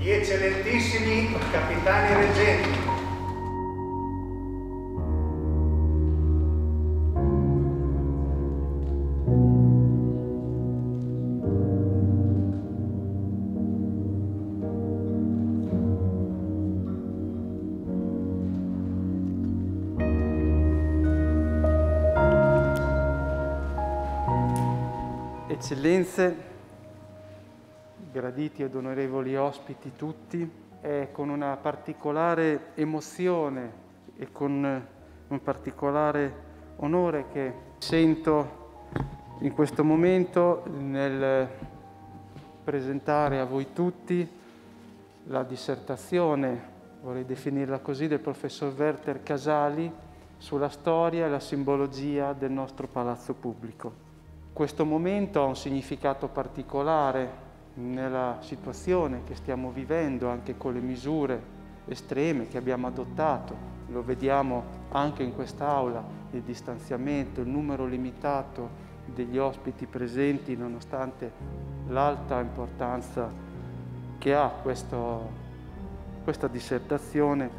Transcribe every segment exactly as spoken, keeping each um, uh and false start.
Gli eccellentissimi capitani reggenti, eccellenze, graditi ed onorevoli ospiti tutti, è con una particolare emozione e con un particolare onore che sento in questo momento nel presentare a voi tutti la dissertazione, vorrei definirla così, del professor Werther Casali sulla storia e la simbologia del nostro palazzo pubblico. Questo momento ha un significato particolare nella situazione che stiamo vivendo, anche con le misure estreme che abbiamo adottato. Lo vediamo anche in quest'Aula, il distanziamento, il numero limitato degli ospiti presenti, nonostante l'alta importanza che ha questo, questa dissertazione.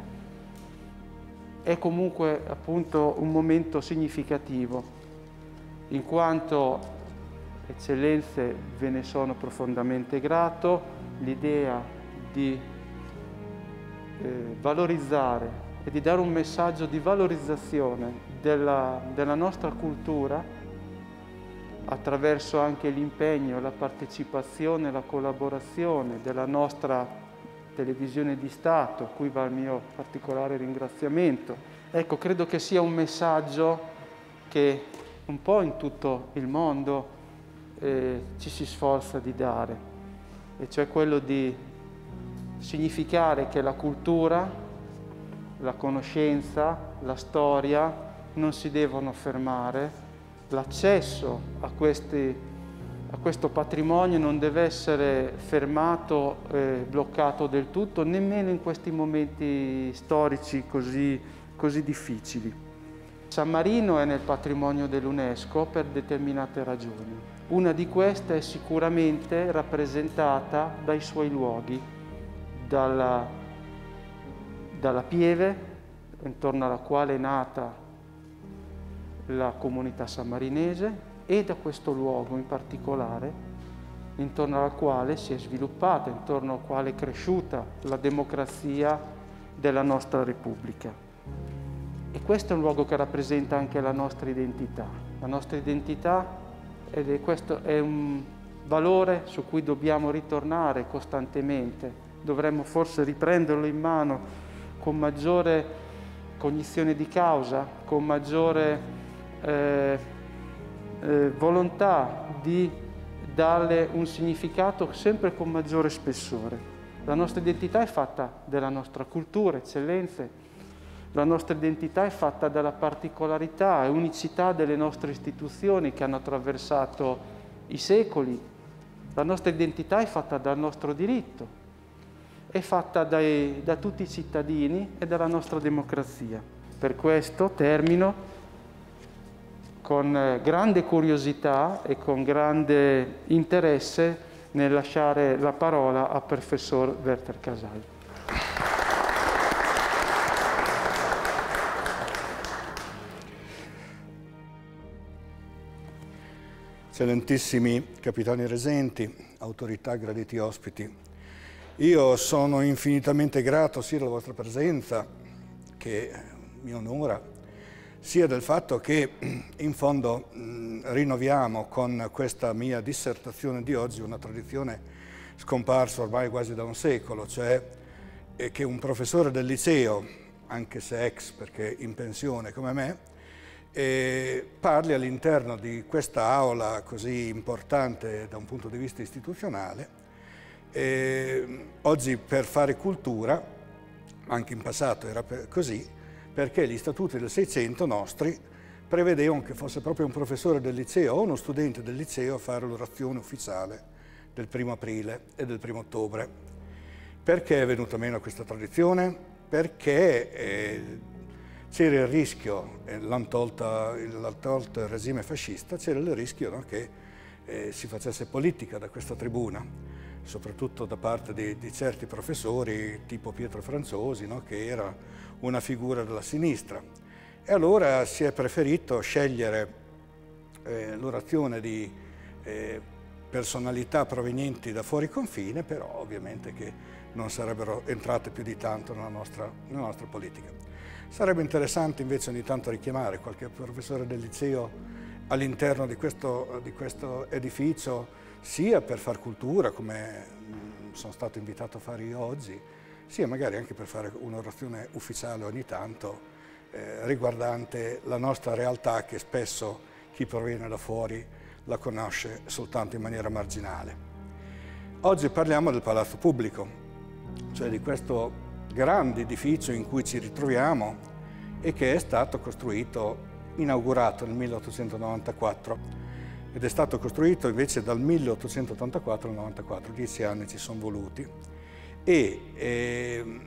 È comunque appunto un momento significativo, in quanto, eccellenze, ve ne sono profondamente grato. L'idea di eh, valorizzare e di dare un messaggio di valorizzazione della, della nostra cultura attraverso anche l'impegno, la partecipazione, la collaborazione della nostra televisione di Stato, a cui va il mio particolare ringraziamento. Ecco, credo che sia un messaggio che un po' in tutto il mondo eh, ci si sforza di dare, e cioè quello di significare che la cultura, la conoscenza, la storia non si devono fermare, l'accesso a, questi, a questo patrimonio non deve essere fermato e bloccato del tutto, nemmeno in questi momenti storici così, così difficili. San Marino è nel patrimonio dell'UNESCO per determinate ragioni. Una di queste è sicuramente rappresentata dai suoi luoghi, dalla, dalla pieve intorno alla quale è nata la comunità sammarinese, e da questo luogo in particolare, intorno al quale si è sviluppata, intorno al quale è cresciuta la democrazia della nostra Repubblica. E questo è un luogo che rappresenta anche la nostra identità. La nostra identità, ed è, questo è un valore su cui dobbiamo ritornare costantemente. Dovremmo forse riprenderlo in mano con maggiore cognizione di causa, con maggiore eh, eh, volontà di darle un significato sempre con maggiore spessore. La nostra identità è fatta della nostra cultura, eccellenze. La nostra identità è fatta dalla particolarità e unicità delle nostre istituzioni che hanno attraversato i secoli. La nostra identità è fatta dal nostro diritto, è fatta dai, da tutti i cittadini e dalla nostra democrazia. Per questo termino con grande curiosità e con grande interesse nel lasciare la parola al professor Werther Casali. Eccellentissimi capitani reggenti, autorità, graditi ospiti, io sono infinitamente grato sia della vostra presenza, che mi onora, sia del fatto che in fondo mh, rinnoviamo con questa mia dissertazione di oggi una tradizione scomparsa ormai quasi da un secolo, cioè che un professore del liceo, anche se ex perché in pensione come me, e parli all'interno di questa aula così importante da un punto di vista istituzionale, e oggi per fare cultura, anche in passato era così, perché gli statuti del Seicento nostri prevedevano che fosse proprio un professore del liceo o uno studente del liceo a fare l'orazione ufficiale del primo aprile e del primo ottobre. Perché è venuta meno questa tradizione? Perché eh, c'era il rischio, l'hanno tolto il regime fascista, c'era il rischio, no, che eh, si facesse politica da questa tribuna. soprattutto da parte di, di certi professori tipo Pietro Franzosi, no? Che era una figura della sinistra. E allora si è preferito scegliere eh, l'orazione di eh, personalità provenienti da fuori confine, però ovviamente che non sarebbero entrate più di tanto nella nostra, nella nostra politica. Sarebbe interessante invece ogni tanto richiamare qualche professore del liceo all'interno di questo, di questo edificio, sia per far cultura, come sono stato invitato a fare io oggi, sia magari anche per fare un'orazione ufficiale ogni tanto eh, riguardante la nostra realtà, che spesso chi proviene da fuori la conosce soltanto in maniera marginale. Oggi parliamo del Palazzo Pubblico, cioè di questo grande edificio in cui ci ritroviamo e che è stato costruito, inaugurato nel milleottocentonovantaquattro ed è stato costruito invece dal milleottocentottantaquattro al novantaquattro, dieci anni ci sono voluti, e eh,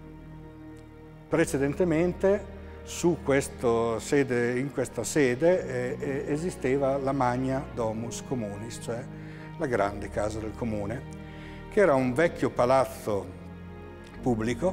precedentemente su questo sede, in questa sede eh, esisteva la Magna Domus Communis, cioè la grande casa del comune, che era un vecchio palazzo pubblico,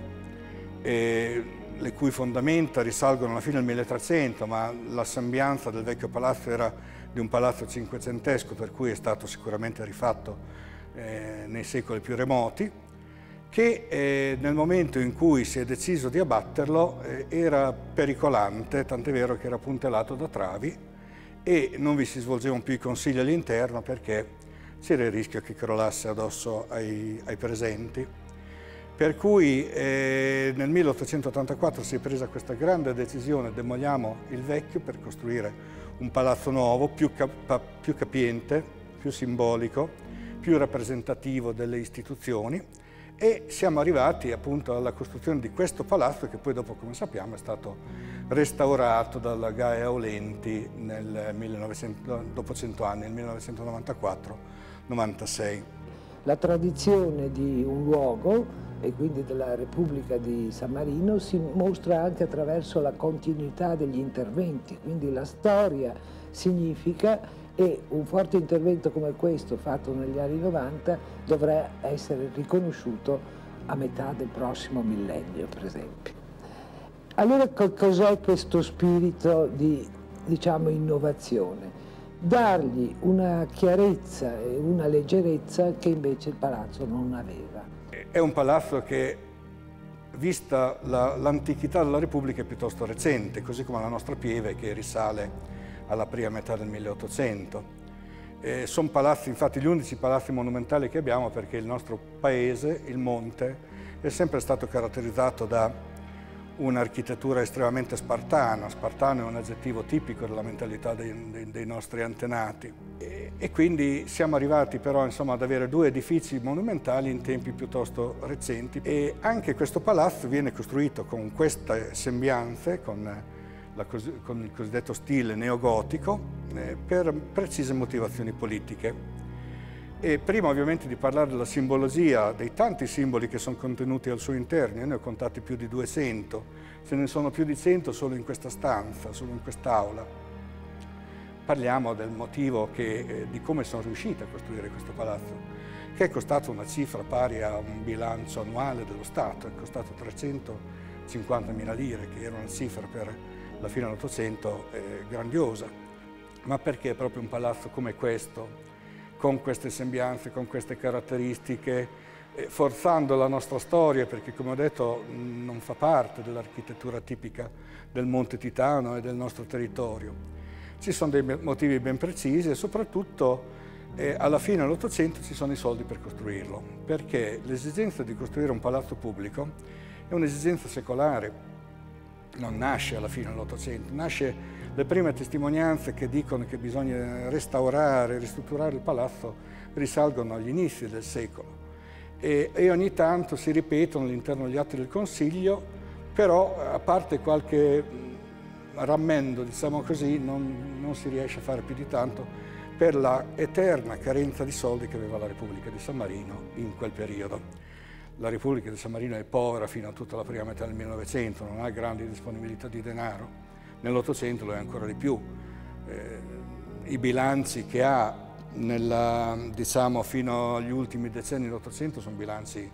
eh, le cui fondamenta risalgono alla fine del milletrecento, ma la sembianza del vecchio palazzo era di un palazzo cinquecentesco, per cui è stato sicuramente rifatto eh, nei secoli più remoti, che eh, nel momento in cui si è deciso di abbatterlo eh, era pericolante, tant'è vero che era puntellato da travi e non vi si svolgevano più i consigli all'interno perché c'era il rischio che crollasse addosso ai, ai presenti. Per cui eh, nel milleottocentottantaquattro si è presa questa grande decisione: demoliamo il vecchio per costruire un palazzo nuovo, più, cap più capiente, più simbolico, più rappresentativo delle istituzioni, e siamo arrivati appunto alla costruzione di questo palazzo che poi dopo, come sappiamo, è stato restaurato dalla Gaia Aulenti nel millenovecento, dopo cento anni, nel millenovecentonovantaquattro novantasei. La tradizione di un luogo, e quindi della Repubblica di San Marino, si mostra anche attraverso la continuità degli interventi, quindi la storia significa, e un forte intervento come questo fatto negli anni novanta dovrà essere riconosciuto a metà del prossimo millennio, per esempio. Allora cos'è questo spirito di, diciamo, innovazione? Dargli una chiarezza e una leggerezza che invece il palazzo non aveva. È un palazzo che, vista l'antichità della Repubblica, è piuttosto recente, così come la nostra Pieve, che risale alla prima metà del milleottocento. Eh, sono palazzi, infatti, gli unici palazzi monumentali che abbiamo, perché il nostro paese, il Monte, è sempre stato caratterizzato da un'architettura estremamente spartana. Spartano è un aggettivo tipico della mentalità dei, dei, dei nostri antenati. E, e quindi siamo arrivati però, insomma, ad avere due edifici monumentali in tempi piuttosto recenti, e anche questo palazzo viene costruito con queste sembianze, con, la, con il cosiddetto stile neogotico, eh, per precise motivazioni politiche. E prima ovviamente di parlare della simbologia, dei tanti simboli che sono contenuti al suo interno, io ne ho contati più di duecento, ce ne sono più di cento solo in questa stanza, solo in quest'aula. Parliamo del motivo che, eh, di come sono riusciti a costruire questo palazzo, che è costato una cifra pari a un bilancio annuale dello Stato, è costato trecentocinquantamila lire, che era una cifra per la fine dell'Ottocento eh, grandiosa. Ma perché proprio un palazzo come questo, con queste sembianze, con queste caratteristiche, eh, forzando la nostra storia, perché, come ho detto, non fa parte dell'architettura tipica del Monte Titano e del nostro territorio. Ci sono dei motivi ben precisi e soprattutto eh, alla fine dell'Ottocento ci sono i soldi per costruirlo, perché l'esigenza di costruire un palazzo pubblico è un'esigenza secolare, non nasce alla fine dell'Ottocento, nasce. Le prime testimonianze che dicono che bisogna restaurare, ristrutturare il palazzo risalgono agli inizi del secolo e, e ogni tanto si ripetono all'interno degli atti del Consiglio, però a parte qualche rammendo, diciamo così, non, non si riesce a fare più di tanto per la eterna carenza di soldi che aveva la Repubblica di San Marino in quel periodo. La Repubblica di San Marino è povera fino a tutta la prima metà del millenovecento, non ha grandi disponibilità di denaro. Nell'Ottocento lo è ancora di più. Eh, I bilanci che ha nella, diciamo, fino agli ultimi decenni dell'Ottocento sono bilanci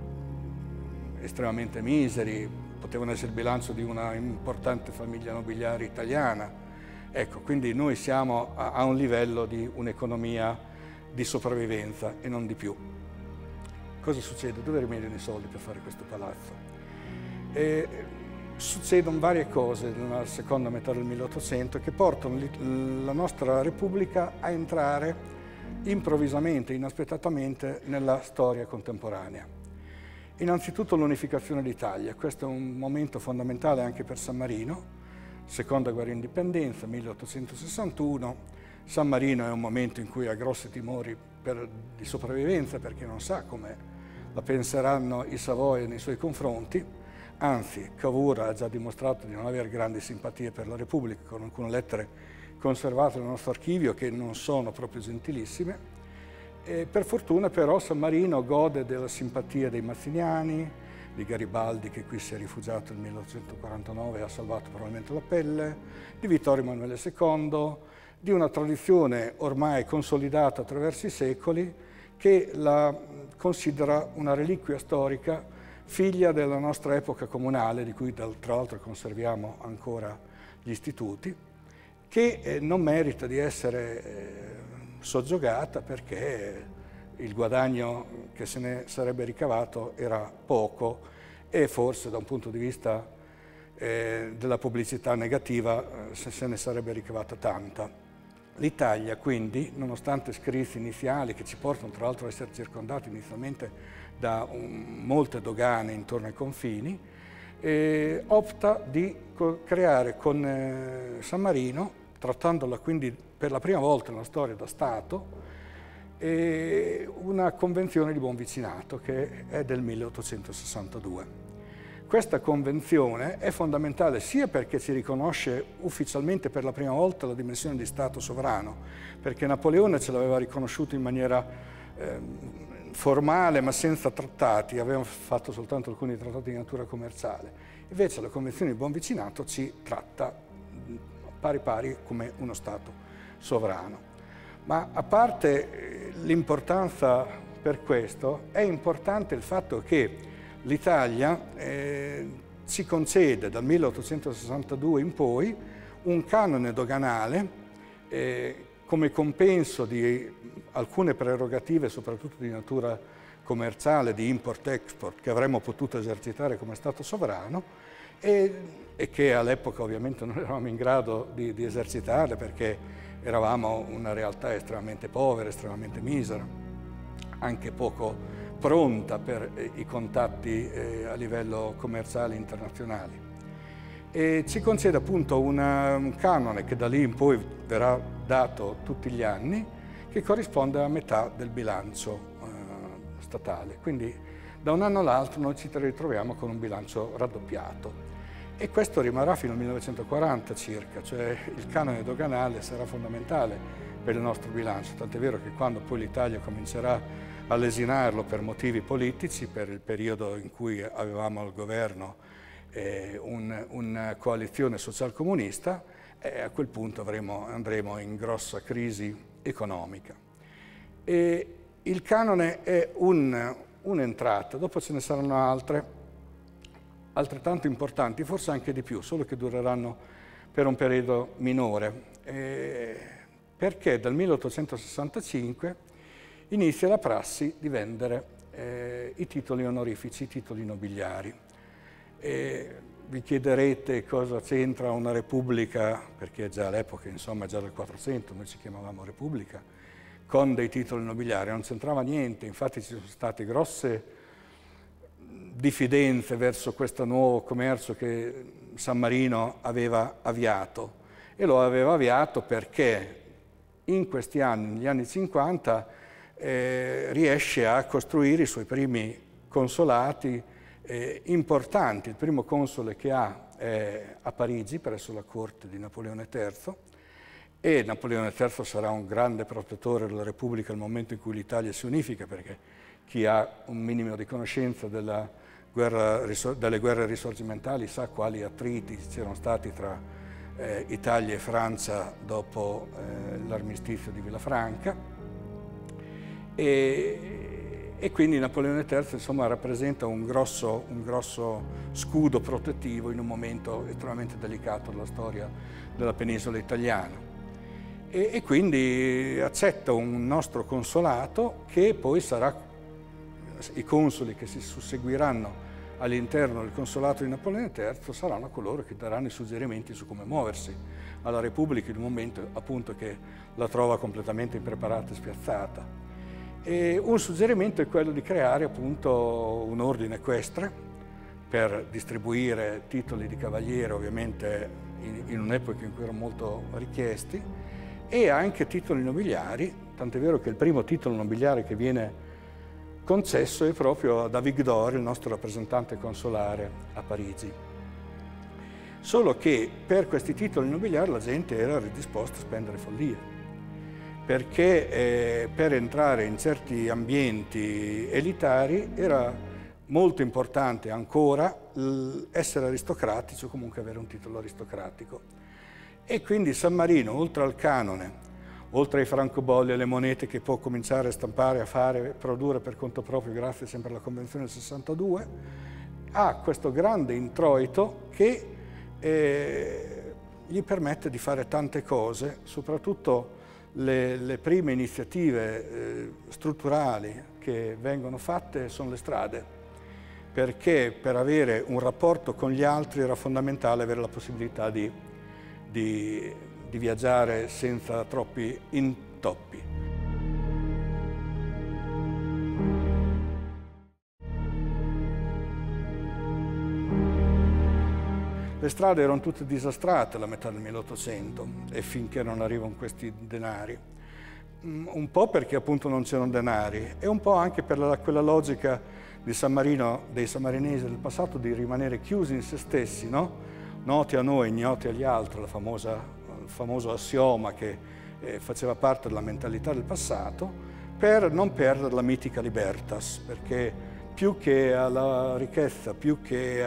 estremamente miseri, potevano essere il bilancio di una importante famiglia nobiliare italiana. Ecco, quindi noi siamo a, a un livello di un'economia di sopravvivenza e non di più. Cosa succede? Dove rimediano i soldi per fare questo palazzo? E succedono varie cose nella seconda metà del milleottocento che portano la nostra Repubblica a entrare improvvisamente, inaspettatamente, nella storia contemporanea. Innanzitutto l'unificazione d'Italia, questo è un momento fondamentale anche per San Marino, seconda guerra d'indipendenza, milleottocentosessantuno. San Marino è un momento in cui ha grossi timori per, di sopravvivenza perché non sa come la penseranno i Savoia nei suoi confronti, anzi Cavour ha già dimostrato di non avere grandi simpatie per la Repubblica, con alcune lettere conservate nel nostro archivio che non sono proprio gentilissime. E per fortuna però San Marino gode della simpatia dei mazziniani, di Garibaldi che qui si è rifugiato nel milleottocentoquarantanove e ha salvato probabilmente la pelle, di Vittorio Emanuele secondo, di una tradizione ormai consolidata attraverso i secoli che la considera una reliquia storica figlia della nostra epoca comunale, di cui tra l'altro conserviamo ancora gli istituti, che eh, non merita di essere eh, soggiogata perché il guadagno che se ne sarebbe ricavato era poco e forse da un punto di vista eh, della pubblicità negativa eh, se, se ne sarebbe ricavata tanta. L'Italia quindi, nonostante scritti iniziali che ci portano tra l'altro a essere circondati inizialmente da un, molte dogane intorno ai confini, eh, opta di creare con eh, San Marino, trattandola quindi per la prima volta nella storia da Stato, e una convenzione di buon vicinato che è del milleottocentosessantadue. Questa convenzione è fondamentale sia perché ci riconosce ufficialmente per la prima volta la dimensione di Stato sovrano, perché Napoleone ce l'aveva riconosciuto in maniera eh, formale ma senza trattati, aveva fatto soltanto alcuni trattati di natura commerciale. Invece la convenzione di buon vicinato ci tratta pari pari come uno Stato sovrano. Ma a parte l'importanza per questo, è importante il fatto che l'Italia eh, ci concede dal milleottocentosessantadue in poi un canone doganale eh, come compenso di alcune prerogative, soprattutto di natura commerciale, di import-export, che avremmo potuto esercitare come Stato sovrano e, e che all'epoca ovviamente non eravamo in grado di, di esercitarle perché eravamo una realtà estremamente povera, estremamente misera, anche poco pronta per eh, i contatti eh, a livello commerciale internazionali. E ci concede appunto una, un canone che da lì in poi verrà dato tutti gli anni, che corrisponde a metà del bilancio eh, statale. Quindi da un anno all'altro noi ci ritroviamo con un bilancio raddoppiato. E questo rimarrà fino al millenovecentoquaranta circa, cioè il canone doganale sarà fondamentale per il nostro bilancio, tant'è vero che quando poi l'Italia comincerà a lesinarlo per motivi politici, per il periodo in cui avevamo al governo eh, un, una coalizione socialcomunista, eh, a quel punto avremo, andremo in grossa crisi economica. E il canone è un, un'entrata, dopo ce ne saranno altre, altrettanto importanti, forse anche di più, solo che dureranno per un periodo minore, eh, perché dal milleottocentosessantacinque inizia la prassi di vendere eh, i titoli onorifici, i titoli nobiliari. E vi chiederete cosa c'entra una repubblica, perché già all'epoca, insomma già dal quattrocento noi ci chiamavamo repubblica, con dei titoli nobiliari, non c'entrava niente, infatti ci sono state grosse diffidenze verso questo nuovo commercio che San Marino aveva avviato, e lo aveva avviato perché in questi anni, negli anni cinquanta, eh, riesce a costruire i suoi primi consolati eh, importanti. Il primo console che ha è a Parigi, presso la corte di Napoleone terzo, e Napoleone terzo sarà un grande protettore della Repubblica nel momento in cui l'Italia si unifica, perché chi ha un minimo di conoscenza della guerra, delle guerre risorgimentali sa quali attriti c'erano stati tra eh, Italia e Francia dopo eh, l'armistizio di Villafranca. e, e quindi Napoleone terzo insomma, rappresenta un grosso, un grosso scudo protettivo in un momento estremamente delicato della storia della penisola italiana. E, e quindi accetta un nostro consolato che poi sarà, i consoli che si susseguiranno all'interno del consolato di Napoleone terzo saranno coloro che daranno i suggerimenti su come muoversi alla Repubblica in un momento appunto che la trova completamente impreparata e spiazzata. E un suggerimento è quello di creare appunto un ordine equestre per distribuire titoli di cavaliere ovviamente in, in un'epoca in cui erano molto richiesti e anche titoli nobiliari, tant'è vero che il primo titolo nobiliare che viene concesso è proprio da Vigdor, il nostro rappresentante consolare a Parigi. Solo che per questi titoli nobiliari la gente era disposta a spendere follie, perché eh, per entrare in certi ambienti elitari era molto importante ancora essere aristocratici o comunque avere un titolo aristocratico. E quindi San Marino, oltre al canone, oltre ai francobolli e alle monete che può cominciare a stampare, a fare, produrre per conto proprio grazie sempre alla Convenzione del sessantadue, ha questo grande introito che eh, gli permette di fare tante cose, soprattutto le, le prime iniziative eh, strutturali che vengono fatte sono le strade, perché per avere un rapporto con gli altri era fondamentale avere la possibilità di, di di viaggiare senza troppi intoppi. Le strade erano tutte disastrate alla metà del milleottocento e finché non arrivano questi denari. Un po' perché appunto non c'erano denari e un po' anche per la, quella logica di San Marino, dei sammarinesi del passato di rimanere chiusi in se stessi, no? Noti a noi, ignoti agli altri, la famosa il famoso assioma che eh, faceva parte della mentalità del passato, per non perdere la mitica libertas, perché più che alla ricchezza, più che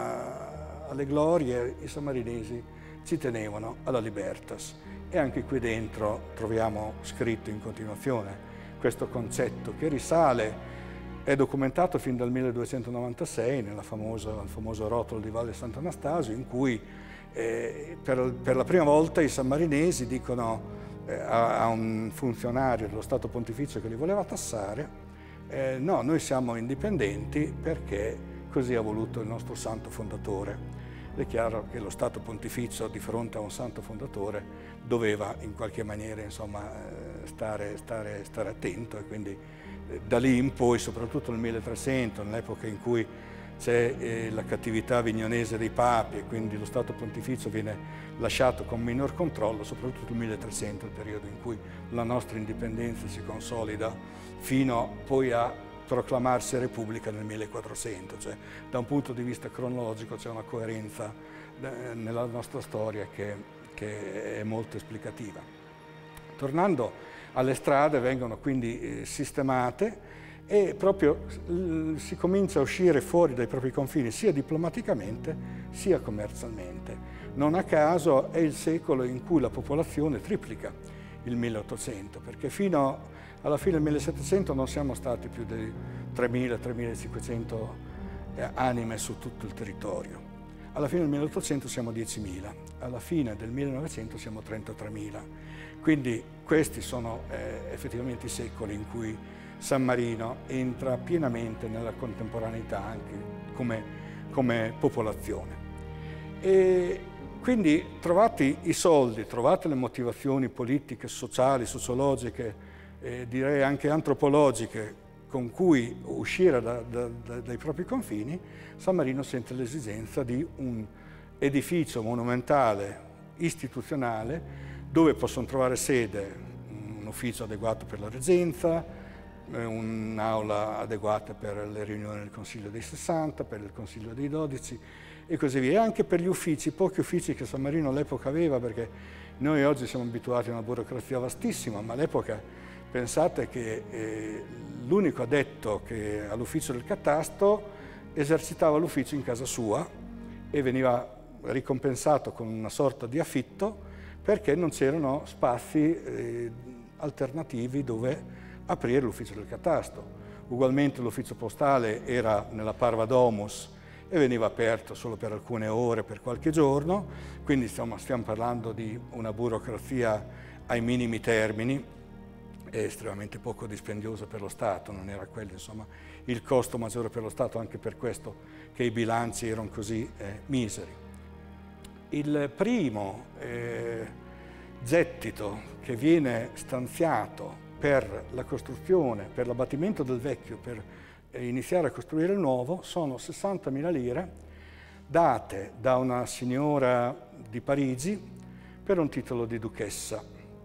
a, alle glorie, i sammarinesi ci tenevano alla libertas. E anche qui dentro troviamo scritto in continuazione questo concetto che risale, è documentato fin dal milleduecentonovantasei nel famoso, famoso rotolo di Valle Sant'Anastasio, in cui Eh, per, per la prima volta i sammarinesi dicono eh, a, a un funzionario dello Stato Pontificio che li voleva tassare eh, no, noi siamo indipendenti perché così ha voluto il nostro santo fondatore. È chiaro che lo Stato Pontificio di fronte a un santo fondatore doveva in qualche maniera insomma, eh, stare, stare, stare attento e quindi eh, da lì in poi, soprattutto nel milletrecento, nell'epoca in cui c'è eh, la cattività avignonese dei papi e quindi lo Stato Pontificio viene lasciato con minor controllo, soprattutto il milletrecento, il periodo in cui la nostra indipendenza si consolida fino poi a proclamarsi Repubblica nel millequattrocento, cioè da un punto di vista cronologico c'è una coerenza eh, nella nostra storia che, che è molto esplicativa. Tornando alle strade, vengono quindi eh, sistemate e proprio si comincia a uscire fuori dai propri confini sia diplomaticamente sia commercialmente. Non a caso è il secolo in cui la popolazione triplica, il milleottocento, perché fino alla fine del millesettecento non siamo stati più di tremila tremilacinquecento anime su tutto il territorio. Alla fine del milleottocento siamo diecimila, alla fine del millenovecento siamo trentatremila. Quindi questi sono eh, effettivamente i secoli in cui San Marino entra pienamente nella contemporaneità anche come, come popolazione. E quindi trovati i soldi, trovate le motivazioni politiche, sociali, sociologiche, eh, direi anche antropologiche, con cui uscire da, da, da, dai propri confini, San Marino sente l'esigenza di un edificio monumentale, istituzionale, dove possono trovare sede un ufficio adeguato per la reggenza, un'aula adeguata per le riunioni del Consiglio dei sessanta, per il Consiglio dei dodici e così via. E anche per gli uffici, pochi uffici che San Marino all'epoca aveva, perché noi oggi siamo abituati a una burocrazia vastissima, ma all'epoca pensate che eh, l'unico addetto che all'ufficio del catasto esercitava l'ufficio in casa sua e veniva ricompensato con una sorta di affitto perché non c'erano spazi eh, alternativi dove aprire l'ufficio del catasto. Ugualmente l'ufficio postale era nella Parva Domus e veniva aperto solo per alcune ore, per qualche giorno, quindi insomma, stiamo parlando di una burocrazia ai minimi termini, e estremamente poco dispendioso per lo Stato, non era quello insomma, il costo maggiore per lo Stato, anche per questo che i bilanci erano così eh, miseri. Il primo eh, gettito che viene stanziato per la costruzione, per l'abbattimento del vecchio, per eh, iniziare a costruire il nuovo, sono sessantamila lire date da una signora di Parigi per un titolo di duchessa.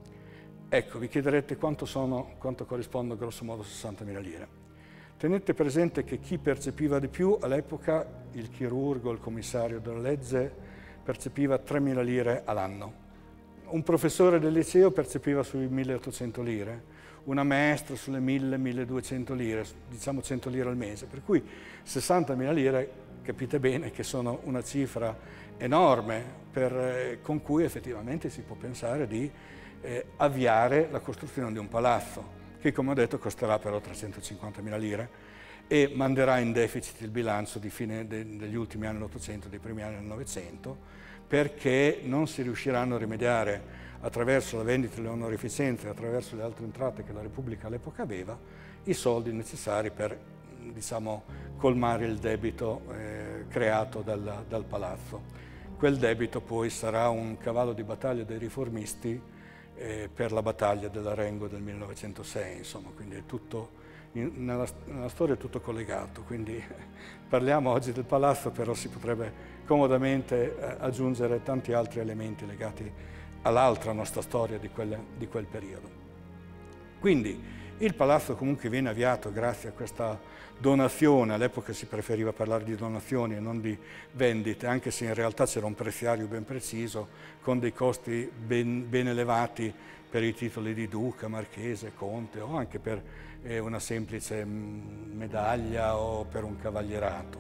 Ecco, vi chiederete quanto, sono, quanto corrispondono grosso modo sessantamila lire. Tenete presente che chi percepiva di più all'epoca, il chirurgo, il commissario della legge, percepiva tremila lire all'anno. Un professore del liceo percepiva sui milleottocento lire, una maestra sulle mille milleduecento lire, diciamo cento lire al mese, per cui sessantamila lire, capite bene che sono una cifra enorme per, eh, con cui effettivamente si può pensare di eh, avviare la costruzione di un palazzo, che come ho detto costerà però trecentocinquantamila lire e manderà in deficit il bilancio di fine de, degli ultimi anni dell'Ottocento, dei primi anni del Novecento, perché non si riusciranno a rimediare attraverso la vendita delle onorificenze e attraverso le altre entrate che la Repubblica all'epoca aveva, i soldi necessari per, diciamo, colmare il debito eh, creato dal, dal palazzo. Quel debito poi sarà un cavallo di battaglia dei riformisti eh, per la battaglia dell'Arengo del millenovecentosei, insomma, quindi è tutto, in, nella, nella storia è tutto collegato, quindi parliamo oggi del palazzo, però si potrebbe comodamente eh, aggiungere tanti altri elementi legati all'altra nostra storia di quel, di quel periodo. Quindi il palazzo comunque viene avviato grazie a questa donazione, all'epoca si preferiva parlare di donazioni e non di vendite, anche se in realtà c'era un preziario ben preciso, con dei costi ben, ben elevati per i titoli di duca, marchese, conte o anche per eh, una semplice medaglia o per un cavalierato.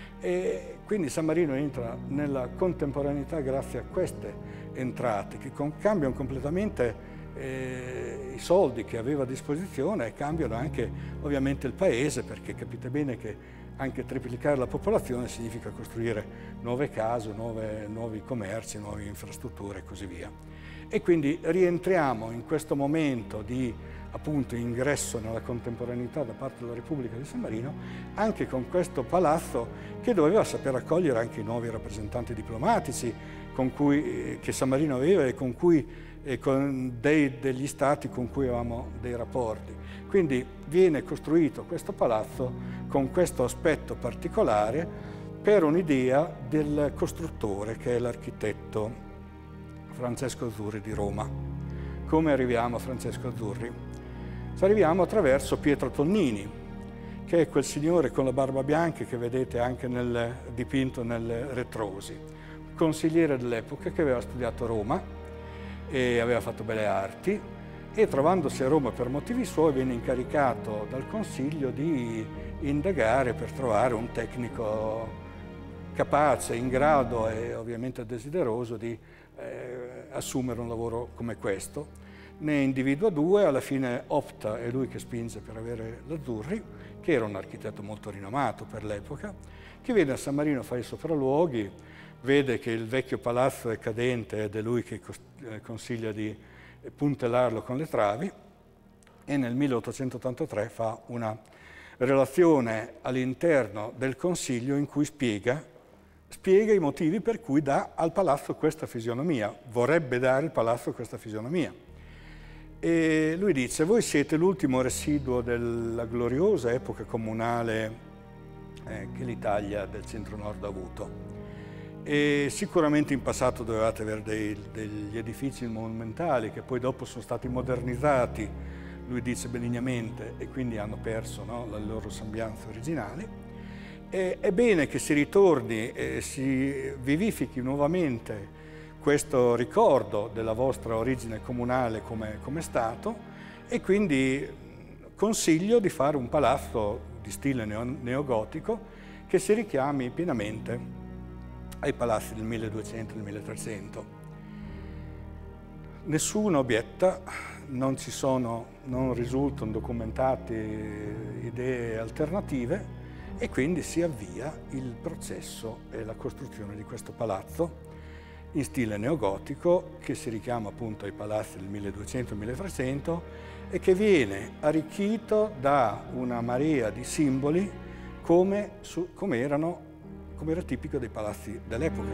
E quindi San Marino entra nella contemporaneità grazie a queste entrate che cambiano completamente eh, i soldi che aveva a disposizione e cambiano anche ovviamente il paese, perché capite bene che anche triplicare la popolazione significa costruire nuove case, nuove, nuovi commerci, nuove infrastrutture e così via. E quindi rientriamo in questo momento di appunto ingresso nella contemporaneità da parte della Repubblica di San Marino, anche con questo palazzo che doveva saper accogliere anche i nuovi rappresentanti diplomatici con cui, che San Marino aveva e con cui, e con dei, degli stati con cui avevamo dei rapporti. Quindi viene costruito questo palazzo con questo aspetto particolare per un'idea del costruttore, che è l'architetto Francesco Azzurri di Roma. Come arriviamo a Francesco Azzurri? Ci arriviamo attraverso Pietro Tonnini, che è quel signore con la barba bianca che vedete anche nel dipinto nel Retrosi, consigliere dell'epoca che aveva studiato a Roma e aveva fatto belle arti, e trovandosi a Roma per motivi suoi viene incaricato dal Consiglio di indagare per trovare un tecnico capace, in grado e ovviamente desideroso di eh, assumere un lavoro come questo. Ne individua due, alla fine opta, è lui che spinge per avere l'Azzurri, che era un architetto molto rinomato per l'epoca, che viene a San Marino a fare i sopralluoghi, vede che il vecchio palazzo è cadente ed è lui che consiglia di puntellarlo con le travi, e nel milleottocentottantatré fa una relazione all'interno del Consiglio in cui spiega, spiega i motivi per cui dà al palazzo questa fisionomia, vorrebbe dare al palazzo questa fisionomia. E lui dice: voi siete l'ultimo residuo della gloriosa epoca comunale eh, che l'Italia del centro-nord ha avuto. E sicuramente in passato dovevate avere dei, degli edifici monumentali che poi dopo sono stati modernizzati, lui dice benignamente, e quindi hanno perso, no, la loro sembianza originale. E, è bene che si ritorni e si vivifichi nuovamente questo ricordo della vostra origine comunale come, come Stato, e quindi consiglio di fare un palazzo di stile neo, neogotico che si richiami pienamente ai palazzi del milleduecento e del milletrecento. Nessuno obietta, non ci sono, non risultano documentate idee alternative e quindi si avvia il processo e la costruzione di questo palazzo in stile neogotico che si richiama appunto ai palazzi del milleduecento milletrecento e che viene arricchito da una marea di simboli come, su, come, erano, come era tipico dei palazzi dell'epoca.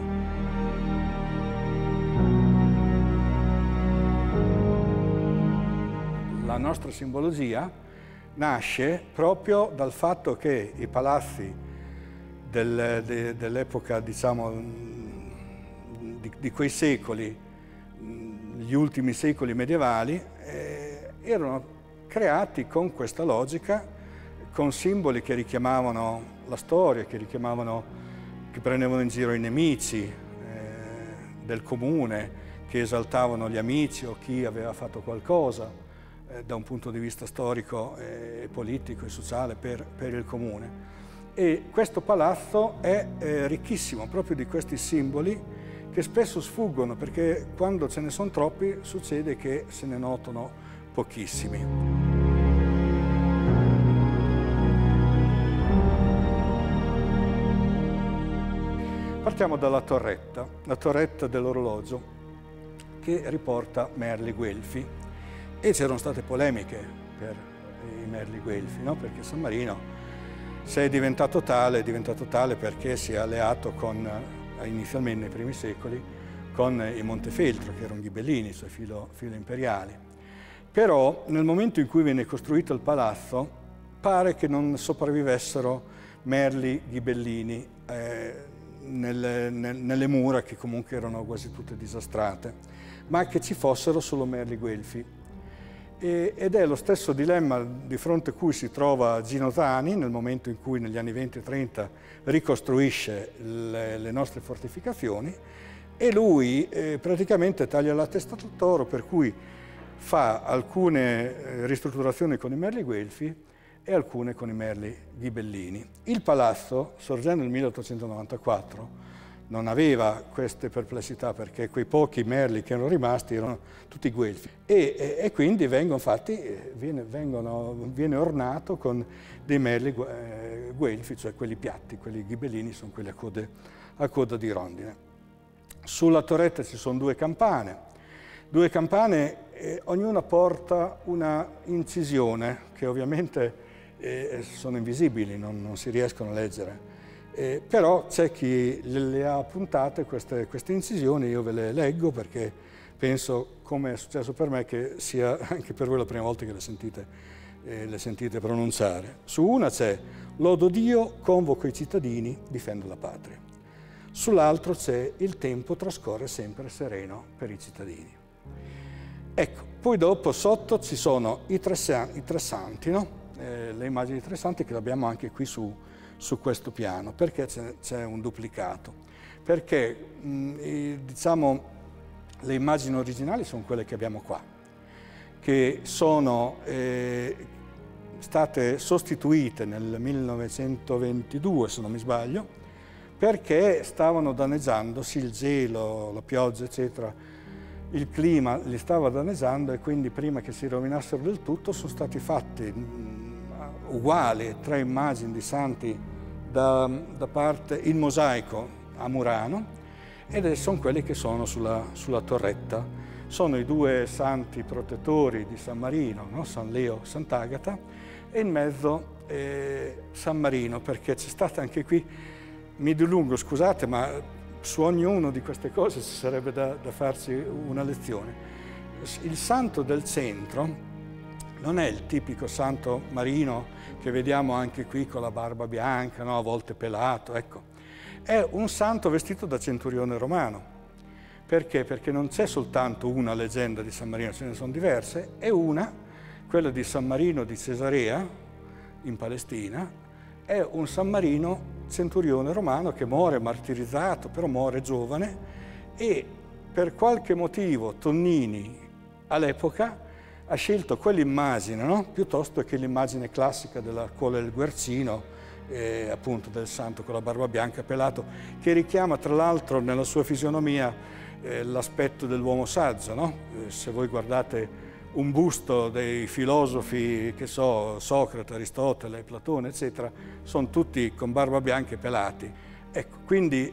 La nostra simbologia nasce proprio dal fatto che i palazzi del, de, dell'epoca, diciamo, di, di quei secoli, gli ultimi secoli medievali, eh, erano creati con questa logica, con simboli che richiamavano la storia, che richiamavano, che prendevano in giro i nemici eh, del comune, che esaltavano gli amici o chi aveva fatto qualcosa eh, da un punto di vista storico, e politico e sociale per, per il comune. E questo palazzo è eh, ricchissimo proprio di questi simboli che spesso sfuggono, perché quando ce ne sono troppi succede che se ne notano pochissimi. Partiamo dalla torretta, la torretta dell'orologio che riporta merli guelfi, e c'erano state polemiche per i merli guelfi, no? Perché San Marino, se è diventato tale, è diventato tale perché si è alleato con, inizialmente nei primi secoli, con i Montefeltro, che erano ghibellini, cioè filo, filo imperiali. Però nel momento in cui viene costruito il palazzo pare che non sopravvivessero merli ghibellini eh, nelle, nel, nelle mura, che comunque erano quasi tutte disastrate, ma che ci fossero solo merli guelfi. E, ed è lo stesso dilemma di fronte a cui si trova Gino Tani nel momento in cui negli anni venti e trenta ricostruisce le, le nostre fortificazioni, e lui eh, praticamente taglia la testa al toro, per cui fa alcune eh, ristrutturazioni con i merli guelfi e alcune con i merli ghibellini. Il palazzo, sorgendo nel milleottocentonovantaquattro, non aveva queste perplessità, perché quei pochi merli che erano rimasti erano tutti guelfi, e, e, e quindi vengono fatti, viene, vengono, viene ornato con dei merli eh, guelfi, cioè quelli piatti. Quelli ghibellini sono quelli a, code, a coda di rondine. Sulla torretta ci sono due campane, due campane, eh, ognuna porta una incisione che ovviamente eh, sono invisibili, non, non si riescono a leggere. Eh, però c'è chi le, le ha appuntate queste, queste incisioni, io ve le leggo perché penso, come è successo per me, che sia anche per voi la prima volta che le sentite, eh, le sentite pronunciare. Su una c'è: lodo Dio, convoco i cittadini, difendo la patria. Sull'altro c'è: il tempo trascorre sempre sereno per i cittadini. Ecco, poi dopo sotto ci sono i tre, i tre santi, no? eh, le immagini dei tre santi, che le abbiamo anche qui su su questo piano. Perché c'è un duplicato? Perché mh, diciamo le immagini originali sono quelle che abbiamo qua, che sono eh, state sostituite nel millenovecentoventidue, se non mi sbaglio, perché stavano danneggiandosi, il gelo, la pioggia, eccetera, il clima li stava danneggiando, e quindi prima che si rovinassero del tutto sono stati fatti mh, uguali tre immagini di santi da, da parte in mosaico a Murano, ed sono quelli che sono sulla, sulla torretta. Sono i due santi protettori di San Marino, no? San Leo, Sant'Agata, e in mezzo eh, San Marino, perché c'è stata anche qui, mi dilungo, scusate, ma su ognuno di queste cose ci sarebbe da, da farci una lezione. Il santo del centro non è il tipico santo marino che vediamo anche qui con la barba bianca, no? A volte pelato, ecco. È un santo vestito da centurione romano. Perché? Perché non c'è soltanto una leggenda di San Marino, ce ne sono diverse, e una, quella di San Marino di Cesarea, in Palestina, è un San Marino centurione romano che muore martirizzato, però muore giovane, e per qualche motivo Tonnini all'epoca ha scelto quell'immagine, no? Piuttosto che l'immagine classica della cuola del Guercino, eh, appunto del santo con la barba bianca pelato, che richiama tra l'altro nella sua fisionomia eh, l'aspetto dell'uomo saggio, no? Eh, se voi guardate un busto dei filosofi, che so, Socrate, Aristotele, Platone, eccetera, sono tutti con barba bianca e pelati. Ecco, quindi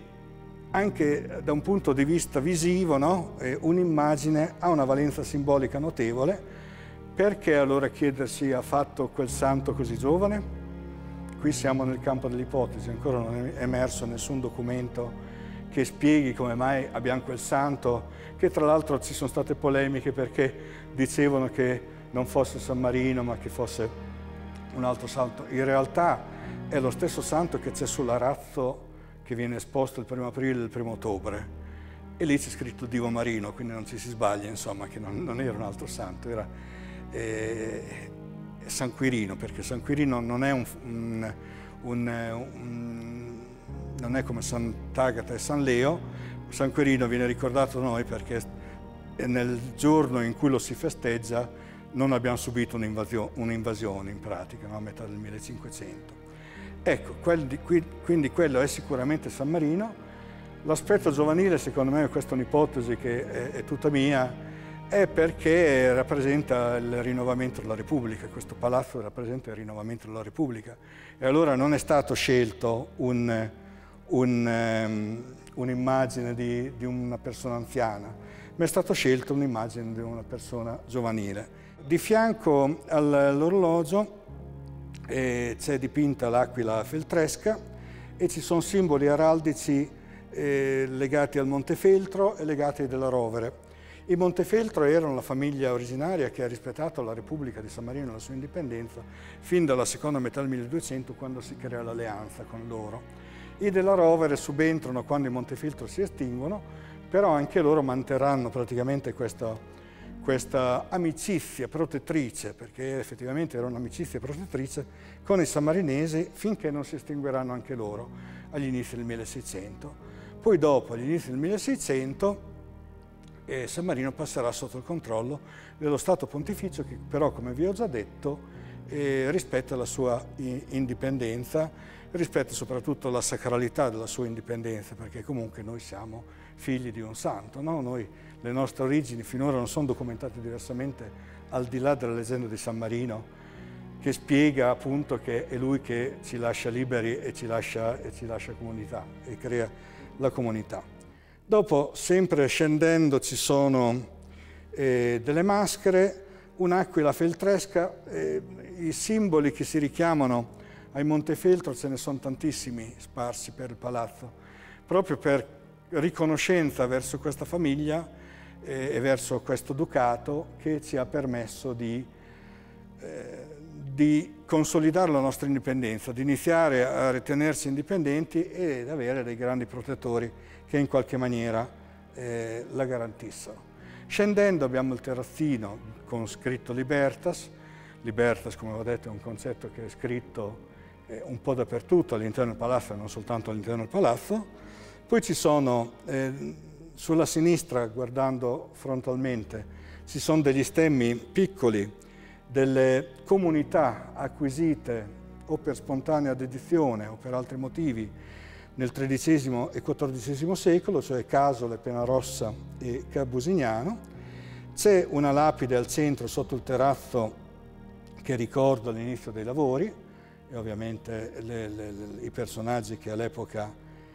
anche da un punto di vista visivo, no? eh, un'immagine ha una valenza simbolica notevole. Perché allora chiedersi ha fatto quel santo così giovane? Qui siamo nel campo dell'ipotesi, ancora non è emerso nessun documento che spieghi come mai abbiamo quel santo, che tra l'altro ci sono state polemiche perché dicevano che non fosse San Marino ma che fosse un altro santo. In realtà è lo stesso santo che c'è sull'arazzo che viene esposto il primo aprile e il primo ottobre, e lì c'è scritto Divo Marino, quindi non ci si sbaglia, insomma, che non, non era un altro santo, era eh, San Quirino, perché San Quirino non è, un, un, un, un, non è come Sant'Agata e San Leo. San Quirino viene ricordato da noi perché nel giorno in cui lo si festeggia non abbiamo subito un'invasione, un'invasione in pratica, no? A metà del millecinquecento. Ecco, quel, quindi quello è sicuramente San Marino. L'aspetto giovanile, secondo me, questa è un'ipotesi che è, è tutta mia, è perché rappresenta il rinnovamento della Repubblica. Questo palazzo rappresenta il rinnovamento della Repubblica. E allora non è stato scelto un, un, um, un'immagine di, di una persona anziana, ma è stato scelto un'immagine di una persona giovanile. Di fianco all'orologio eh, c'è dipinta l'aquila feltresca e ci sono simboli araldici eh, legati al Montefeltro e legati della Rovere. I Montefeltro erano la famiglia originaria che ha rispettato la Repubblica di San Marino e la sua indipendenza fin dalla seconda metà del milleduecento, quando si crea l'alleanza con loro. I della Rovere subentrano quando i Montefeltro si estinguono, però anche loro manterranno praticamente questa, questa amicizia protettrice, perché effettivamente era un'amicizia protettrice con i sammarinesi finché non si estingueranno anche loro agli inizi del milleseicento. Poi dopo, agli inizi del milleseicento, e San Marino passerà sotto il controllo dello Stato Pontificio, che però, come vi ho già detto, eh, rispetta la sua indipendenza, rispetta soprattutto la sacralità della sua indipendenza, perché comunque noi siamo figli di un santo, no? Noi, le nostre origini finora non sono documentate diversamente, al di là della leggenda di San Marino, che spiega appunto che è lui che ci lascia liberi e ci lascia, e ci lascia comunità, e crea la comunità. Dopo, sempre scendendo, ci sono eh, delle maschere, un'aquila feltresca, eh, i simboli che si richiamano ai Montefeltro ce ne sono tantissimi sparsi per il palazzo, proprio per riconoscenza verso questa famiglia eh, e verso questo ducato che ci ha permesso di, eh, di consolidare la nostra indipendenza, di iniziare a ritenerci indipendenti ed avere dei grandi protettori che in qualche maniera eh, la garantissero. Scendendo abbiamo il terrazzino con scritto Libertas. Libertas, come ho detto, è un concetto che è scritto eh, un po' dappertutto all'interno del palazzo e non soltanto all'interno del palazzo. Poi ci sono, eh, sulla sinistra, guardando frontalmente, ci sono degli stemmi piccoli delle comunità acquisite o per spontanea dedizione o per altri motivi nel tredicesimo e quattordicesimo secolo, cioè Casole, Penarossa e Cabusignano. C'è una lapide al centro sotto il terrazzo che ricorda l'inizio dei lavori e ovviamente le, le, le, i personaggi che all'epoca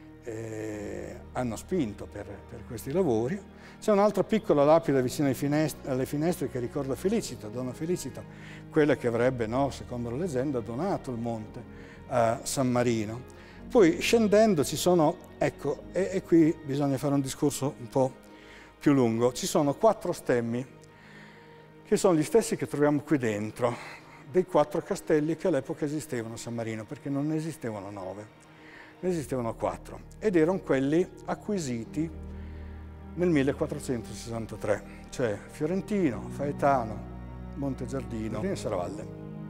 eh, hanno spinto per, per questi lavori. C'è un'altra piccola lapide vicino ai finestre, alle finestre che ricorda Felicita, Donna Felicita, quella che avrebbe, no, secondo la leggenda, donato il monte a San Marino. Poi scendendo ci sono, ecco, e, e qui bisogna fare un discorso un po' più lungo, ci sono quattro stemmi che sono gli stessi che troviamo qui dentro, dei quattro castelli che all'epoca esistevano a San Marino, perché non ne esistevano nove, ne esistevano quattro, ed erano quelli acquisiti nel millequattrocentosessantatré, cioè Fiorentino, Faetano, Montegiardino e Serravalle.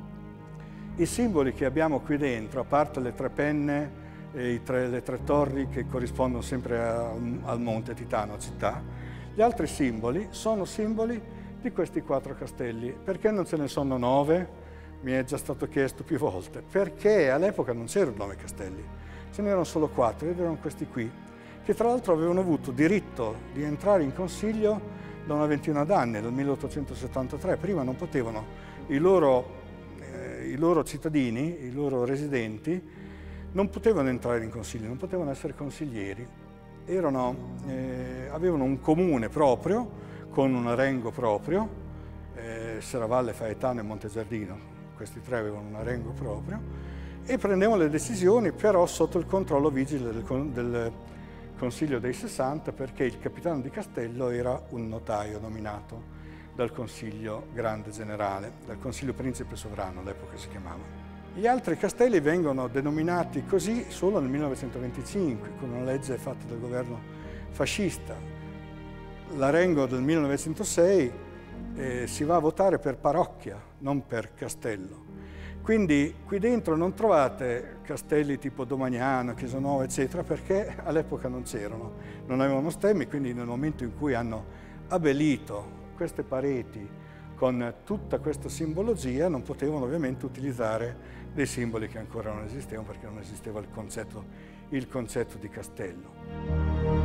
I simboli che abbiamo qui dentro, a parte le tre penne e i tre, le tre torri che corrispondono sempre a, al Monte Titano, città, gli altri simboli sono simboli di questi quattro castelli. Perché non ce ne sono nove? Mi è già stato chiesto più volte. Perché all'epoca non c'erano nove castelli, ce n'erano solo quattro ed erano questi qui. che tra l'altro avevano avuto diritto di entrare in consiglio da una ventina d'anni, dal milleottocentosettantatré. Prima non potevano, i loro, eh, i loro cittadini, i loro residenti, non potevano entrare in consiglio, non potevano essere consiglieri. Erano, eh, avevano un comune proprio, con un arengo proprio, eh, Serravalle, Faetano e Montegiardino, questi tre avevano un arengo proprio, e prendevano le decisioni però sotto il controllo vigile del, del Consiglio dei sessanta, perché il capitano di castello era un notaio nominato dal Consiglio Grande Generale, dal Consiglio Principe Sovrano, all'epoca si chiamava. Gli altri castelli vengono denominati così solo nel millenovecentoventicinque, con una legge fatta dal governo fascista. L'Arengo del millenovecentosei eh, si va a votare per parrocchia, non per castello. Quindi qui dentro non trovate castelli tipo Domagnano, Chiesa Nuova, eccetera, perché all'epoca non c'erano, non avevano stemmi, quindi nel momento in cui hanno abbellito queste pareti con tutta questa simbologia non potevano ovviamente utilizzare dei simboli che ancora non esistevano, perché non esisteva il concetto, il concetto di castello.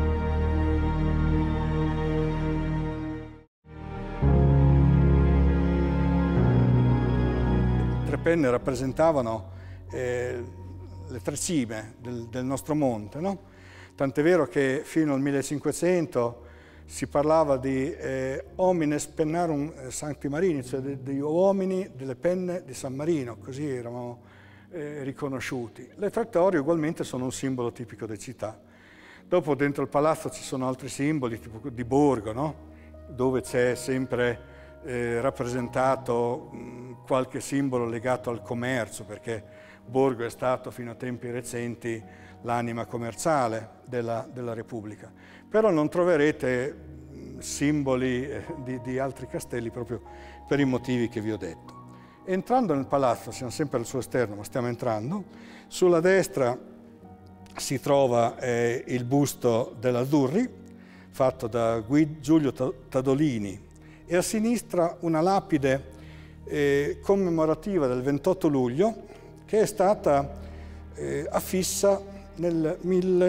Tre penne rappresentavano eh, le tre cime del, del nostro monte, no? Tant'è vero che fino al millecinquecento si parlava di eh, homines pennarum Sancti Marini, cioè degli uomini delle penne di San Marino, così eravamo eh, riconosciuti. Le tre torri ugualmente sono un simbolo tipico di città. Dopo dentro il palazzo ci sono altri simboli, tipo di borgo, no? Dove c'è sempre eh, rappresentato mh, qualche simbolo legato al commercio, perché Borgo è stato fino a tempi recenti l'anima commerciale della, della Repubblica. Però non troverete mh, simboli eh, di, di altri castelli proprio per i motivi che vi ho detto. Entrando nel palazzo, siamo sempre al suo esterno, ma stiamo entrando, sulla destra si trova eh, il busto dell'Azzurri, fatto da Guid Giulio Tadolini, e a sinistra una lapide eh, commemorativa del ventotto luglio che è stata eh, affissa nel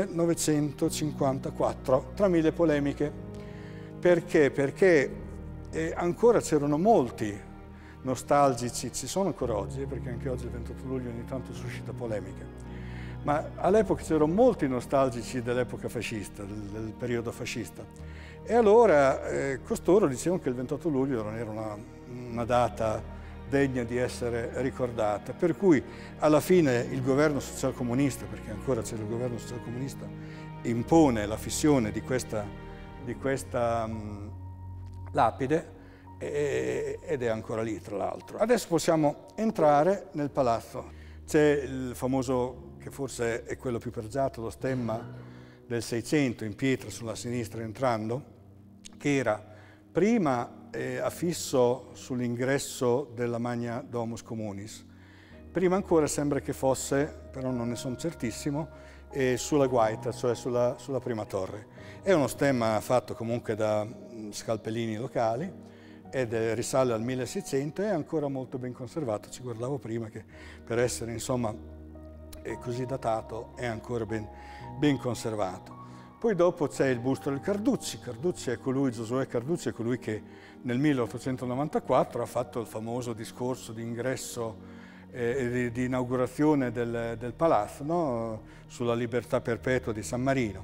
millenovecentocinquantaquattro, tra mille polemiche. Perché? Perché eh, ancora c'erano molti nostalgici, ci sono ancora oggi, perché anche oggi il ventotto luglio ogni tanto suscita polemiche, ma all'epoca c'erano molti nostalgici dell'epoca fascista, del, del periodo fascista. E allora eh, costoro dicevano che il ventotto luglio non era una, una data degna di essere ricordata, per cui alla fine il governo socialcomunista, perché ancora c'era il governo socialcomunista, impone la fissione di questa, di questa um, lapide e, ed è ancora lì tra l'altro. Adesso possiamo entrare nel palazzo. C'è il famoso, che forse è quello più pregiato, lo stemma del Seicento in pietra sulla sinistra entrando, che era prima eh, affisso sull'ingresso della Magna Domus Communis. Prima ancora sembra che fosse, però non ne sono certissimo, eh, sulla guaita, cioè sulla, sulla prima torre. È uno stemma fatto comunque da scalpellini locali ed eh, risale al milleseicento e è ancora molto ben conservato. Ci guardavo prima che per essere insomma eh, così datato è ancora ben, ben conservato. Poi dopo c'è il busto del Carducci. Carducci è colui, Giosuè Carducci è colui che nel milleottocentonovantaquattro ha fatto il famoso discorso di ingresso e eh, di, di inaugurazione del, del palazzo, no? Sulla libertà perpetua di San Marino.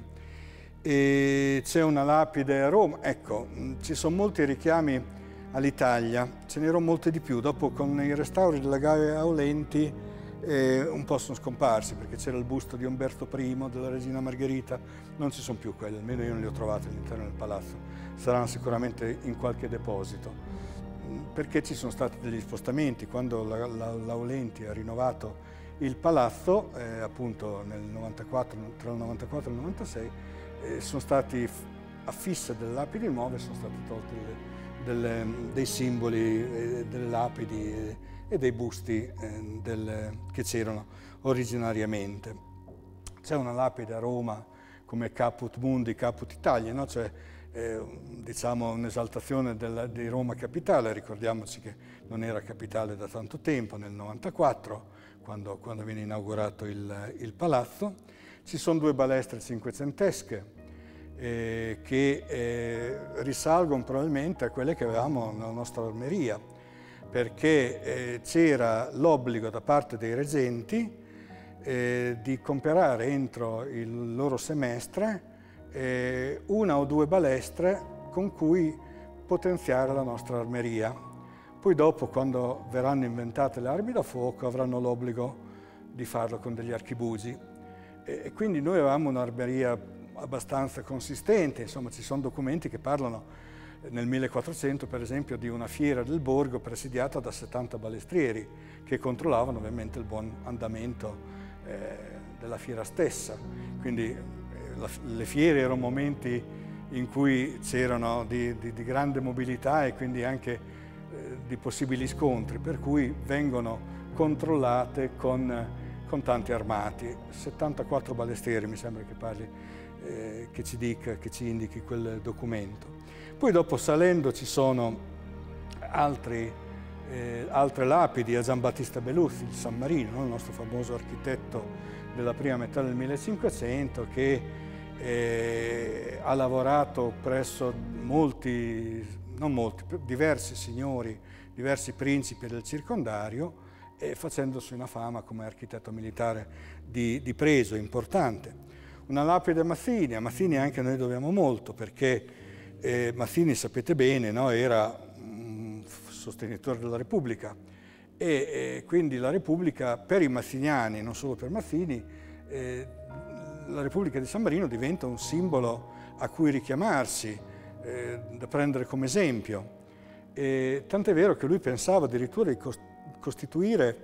E c'è una lapide a Roma. Ecco, ci sono molti richiami all'Italia, ce n'erano molte di più. Dopo con i restauri della Gaia Aulenti Eh, un po' sono scomparsi, perché c'era il busto di Umberto primo, della regina Margherita, non ci sono più quelli, almeno io non li ho trovati all'interno del palazzo, saranno sicuramente in qualche deposito, perché ci sono stati degli spostamenti. Quando la, la, l'Aulenti ha rinnovato il palazzo, eh, appunto nel novantaquattro, tra il novantaquattro e il novantasei, eh, sono stati affisse delle lapidi nuove, sono stati tolti delle, delle, dei simboli, eh, delle lapidi, eh, e dei busti eh, del, che c'erano originariamente. C'è una lapide a Roma come Caput Mundi, Caput Italia, no? Cioè eh, diciamo un'esaltazione di Roma capitale. Ricordiamoci che non era capitale da tanto tempo, nel novantaquattro, quando, quando viene inaugurato il, il palazzo. Ci sono due balestre cinquecentesche eh, che eh, risalgono probabilmente a quelle che avevamo nella nostra armeria, perché eh, c'era l'obbligo da parte dei reggenti eh, di comprare entro il loro semestre eh, una o due balestre con cui potenziare la nostra armeria. Poi dopo, quando verranno inventate le armi da fuoco, avranno l'obbligo di farlo con degli archibugi. E quindi noi avevamo un'armeria abbastanza consistente, insomma ci sono documenti che parlano nel millequattrocento per esempio di una fiera del borgo presidiata da settanta balestrieri che controllavano ovviamente il buon andamento eh, della fiera stessa. Quindi eh, la, le fiere erano momenti in cui c'erano di, di, di grande mobilità e quindi anche eh, di possibili scontri, per cui vengono controllate con, con tanti armati. settantaquattro balestrieri mi sembra che parli, eh, che ci dica, che ci indichi quel documento. Poi dopo salendo ci sono altri, eh, altre lapidi a Giambattista Beluzzi, il San Marino, no? Il nostro famoso architetto della prima metà del millecinquecento che eh, ha lavorato presso molti, non molti, diversi signori, diversi principi del circondario e facendosi una fama come architetto militare di, di pregio importante. Una lapide a Mazzini, a Mazzini anche noi dobbiamo molto perché eh, Mazzini, sapete bene, no, era un sostenitore della Repubblica e eh, quindi la Repubblica per i mazziniani, non solo per Mazzini, eh, la Repubblica di San Marino diventa un simbolo a cui richiamarsi, eh, da prendere come esempio. Tant'è vero che lui pensava addirittura di costituire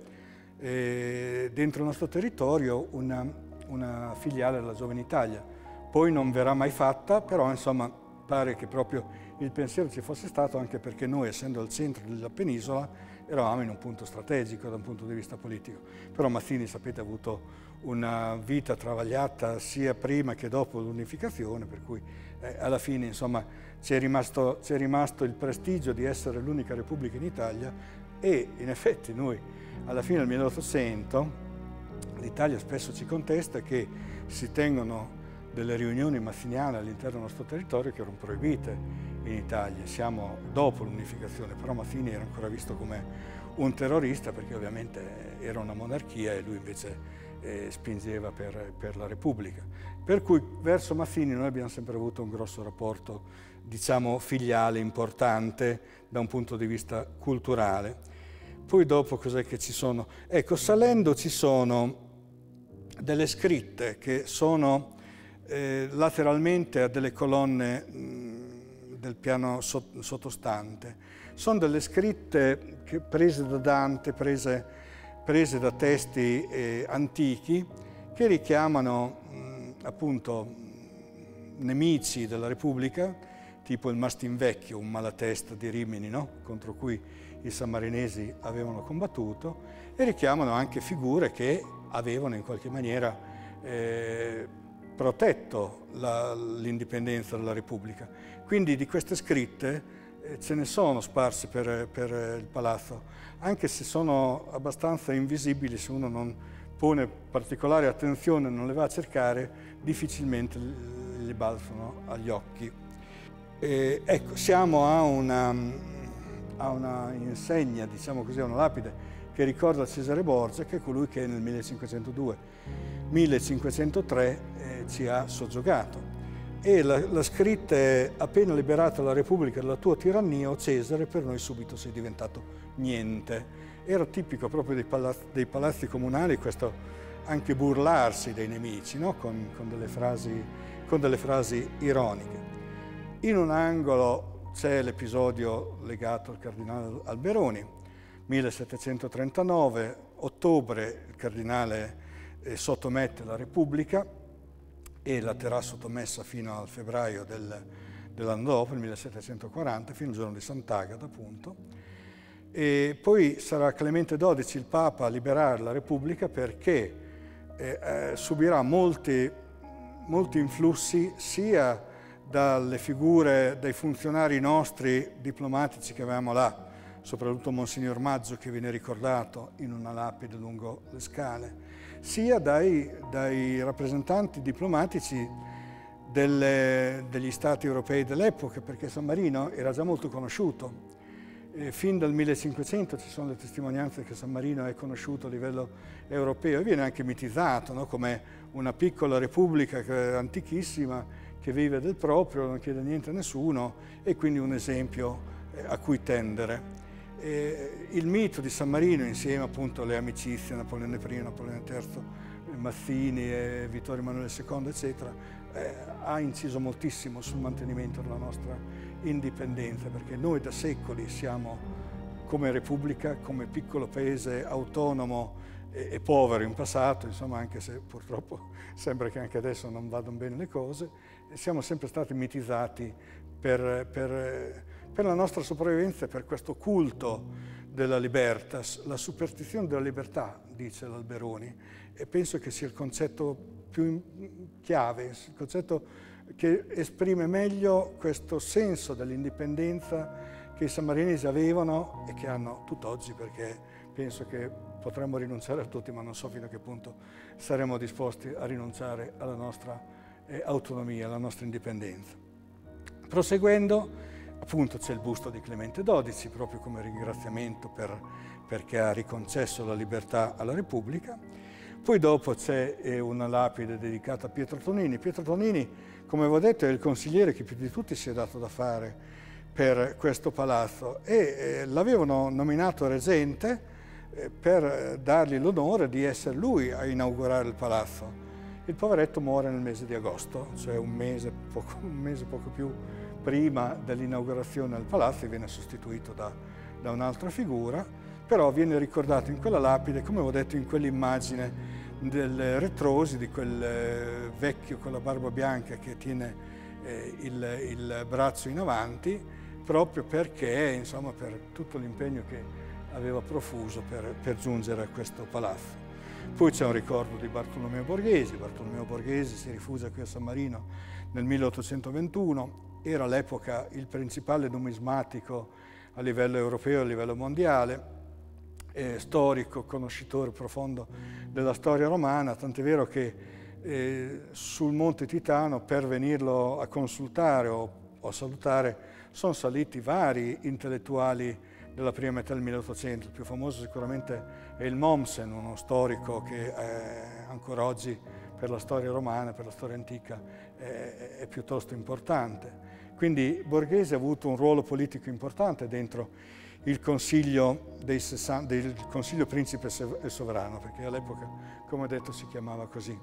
eh, dentro il nostro territorio una una filiale della Giovane Italia. Poi non verrà mai fatta, però insomma pare che proprio il pensiero ci fosse stato, anche perché noi, essendo al centro della penisola, eravamo in un punto strategico da un punto di vista politico. Però Mazzini, sapete, ha avuto una vita travagliata sia prima che dopo l'unificazione, per cui eh, alla fine insomma ci è rimasto, ci è rimasto il prestigio di essere l'unica repubblica in Italia e in effetti noi alla fine del milleottocento l'Italia spesso ci contesta che si tengono delle riunioni mazziniane all'interno del nostro territorio che erano proibite in Italia. Siamo dopo l'unificazione, però Mazzini era ancora visto come un terrorista perché ovviamente era una monarchia e lui invece eh, spingeva per, per la Repubblica. Per cui verso Mazzini noi abbiamo sempre avuto un grosso rapporto, diciamo, filiale importante da un punto di vista culturale. Poi dopo cos'è che ci sono? Ecco, salendo ci sono delle scritte che sono eh, lateralmente a delle colonne mh, del piano sot sottostante. Sono delle scritte che, prese da Dante, prese, prese da testi eh, antichi, che richiamano mh, appunto nemici della Repubblica, tipo il Mastinvecchio, un malatesta di Rimini, no? Contro cui i sammarinesi avevano combattuto, e richiamano anche figure che avevano in qualche maniera eh, protetto l'indipendenza della Repubblica. Quindi di queste scritte eh, ce ne sono sparse per, per il palazzo, anche se sono abbastanza invisibili, se uno non pone particolare attenzione e non le va a cercare, difficilmente gli balzano agli occhi. E, ecco, siamo a una, a una insegna, diciamo così, a una lapide che ricorda Cesare Borgia, che è colui che nel millecinquecentodue millecinquecentotre eh, ci ha soggiogato. E la, la scritta è: appena liberata la Repubblica dalla tua tirannia, o Cesare, per noi subito sei diventato niente. Era tipico proprio dei palazzi, dei palazzi comunali questo anche burlarsi dei nemici, no? con, con, delle frasi, con delle frasi ironiche. In un angolo c'è l'episodio legato al cardinale Alberoni, millesettecentotrentanove, ottobre, il cardinale eh, sottomette la Repubblica e la terrà sottomessa fino al febbraio del, dell'anno dopo, il millesettecentoquaranta, fino al giorno di Sant'Agata, appunto. E poi sarà Clemente dodici il Papa a liberare la Repubblica perché eh, eh, subirà molti, molti influssi sia dalle figure dei funzionari nostri diplomatici che avevamo là, soprattutto Monsignor Maggio, che viene ricordato in una lapide lungo le scale, sia dai, dai rappresentanti diplomatici delle, degli stati europei dell'epoca, perché San Marino era già molto conosciuto. E fin dal millecinquecento ci sono le testimonianze che San Marino è conosciuto a livello europeo e viene anche mitizzato, no? Come una piccola repubblica antichissima che vive del proprio, non chiede niente a nessuno e quindi un esempio a cui tendere. E il mito di San Marino, insieme appunto alle amicizie, Napoleone primo, Napoleone terzo, Mazzini e Vittorio Emanuele secondo, eccetera, eh, ha inciso moltissimo sul mantenimento della nostra indipendenza, perché noi da secoli siamo come Repubblica, come piccolo paese autonomo e, e povero in passato, insomma, anche se purtroppo sembra che anche adesso non vadano bene le cose, siamo sempre stati mitizzati per, per, per la nostra sopravvivenza e per questo culto della libertas, la superstizione della libertà, dice l'Alberoni, e penso che sia il concetto più chiave, il concetto che esprime meglio questo senso dell'indipendenza che i sammarinesi avevano e che hanno tutt'oggi, perché penso che potremmo rinunciare a tutti, ma non so fino a che punto saremo disposti a rinunciare alla nostra eh, autonomia, alla nostra indipendenza. Proseguendo, appunto c'è il busto di Clemente dodici, proprio come ringraziamento per, perché ha riconcesso la libertà alla Repubblica. Poi dopo c'è eh, una lapide dedicata a Pietro Tonini. Pietro Tonini, come avevo detto, è il consigliere che più di tutti si è dato da fare per questo palazzo e eh, l'avevano nominato reggente eh, per dargli l'onore di essere lui a inaugurare il palazzo. Il poveretto muore nel mese di agosto, cioè un mese poco, un mese poco più prima dell'inaugurazione del palazzo, e viene sostituito da, da un'altra figura, però viene ricordato in quella lapide, come avevo detto, in quell'immagine del Retrosi, di quel eh, vecchio con la barba bianca che tiene eh, il, il braccio in avanti, proprio perché, insomma, per tutto l'impegno che aveva profuso per, per giungere a questo palazzo. Poi c'è un ricordo di Bartolomeo Borghesi. Bartolomeo Borghesi si rifugia qui a San Marino nel milleottocentoventuno, era all'epoca il principale numismatico a livello europeo e a livello mondiale, eh, storico, conoscitore profondo della storia romana, tant'è vero che eh, sul Monte Titano, per venirlo a consultare o, o a salutare, sono saliti vari intellettuali della prima metà del milleottocento. Il più famoso sicuramente è il Mommsen, uno storico che eh, ancora oggi per la storia romana, per la storia antica, eh, è piuttosto importante. Quindi Borghesi ha avuto un ruolo politico importante dentro il Consiglio, dei sessanta, del Consiglio Principe e Sovrano, perché all'epoca, come ho detto, si chiamava così.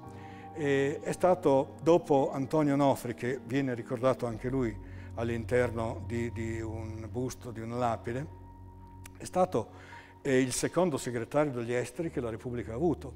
E è stato, dopo Antonio Onofri, che viene ricordato anche lui all'interno di, di un busto, di una lapide, è stato eh, il secondo segretario degli esteri che la Repubblica ha avuto.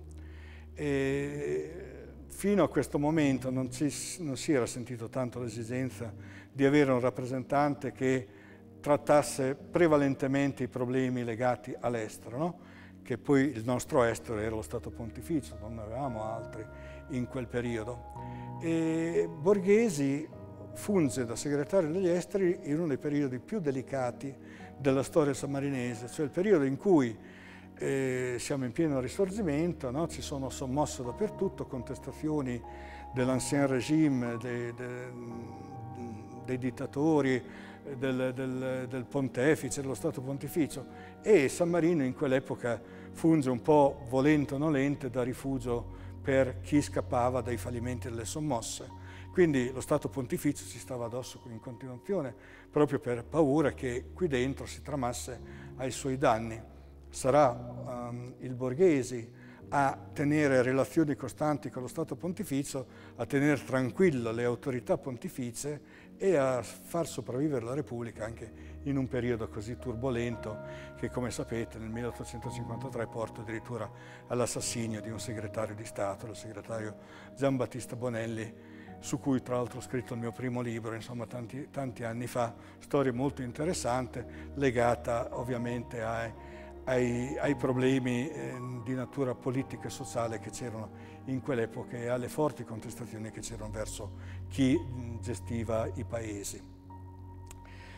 E fino a questo momento non, ci, non si era sentito tanto l'esigenza di avere un rappresentante che trattasse prevalentemente i problemi legati all'estero, no? Che poi il nostro estero era lo Stato Pontificio, non ne avevamo altri in quel periodo. E Borghesi funge da segretario degli esteri in uno dei periodi più delicati della storia sammarinese, cioè il periodo in cui eh, siamo in pieno risorgimento, no? Ci sono sommosse dappertutto, contestazioni dell'ancien regime, dei, dei, dei dittatori, del, del, del pontefice, dello Stato Pontificio, e San Marino in quell'epoca funge un po' volente o nolente da rifugio per chi scappava dai fallimenti delle sommosse. Quindi lo Stato Pontificio ci stava addosso in continuazione, proprio per paura che qui dentro si tramasse ai suoi danni. Sarà um, il Borghesi a tenere relazioni costanti con lo Stato Pontificio, a tenere tranquillo le autorità pontificie e a far sopravvivere la Repubblica anche in un periodo così turbolento che, come sapete, nel milleottocentocinquantatré porta addirittura all'assassinio di un segretario di Stato, il segretario Giambattista Bonelli, su cui tra l'altro ho scritto il mio primo libro, insomma tanti, tanti anni fa, storia molto interessante, legata ovviamente ai, ai, ai problemi eh, di natura politica e sociale che c'erano in quell'epoca e alle forti contestazioni che c'erano verso chi mh, gestiva i paesi.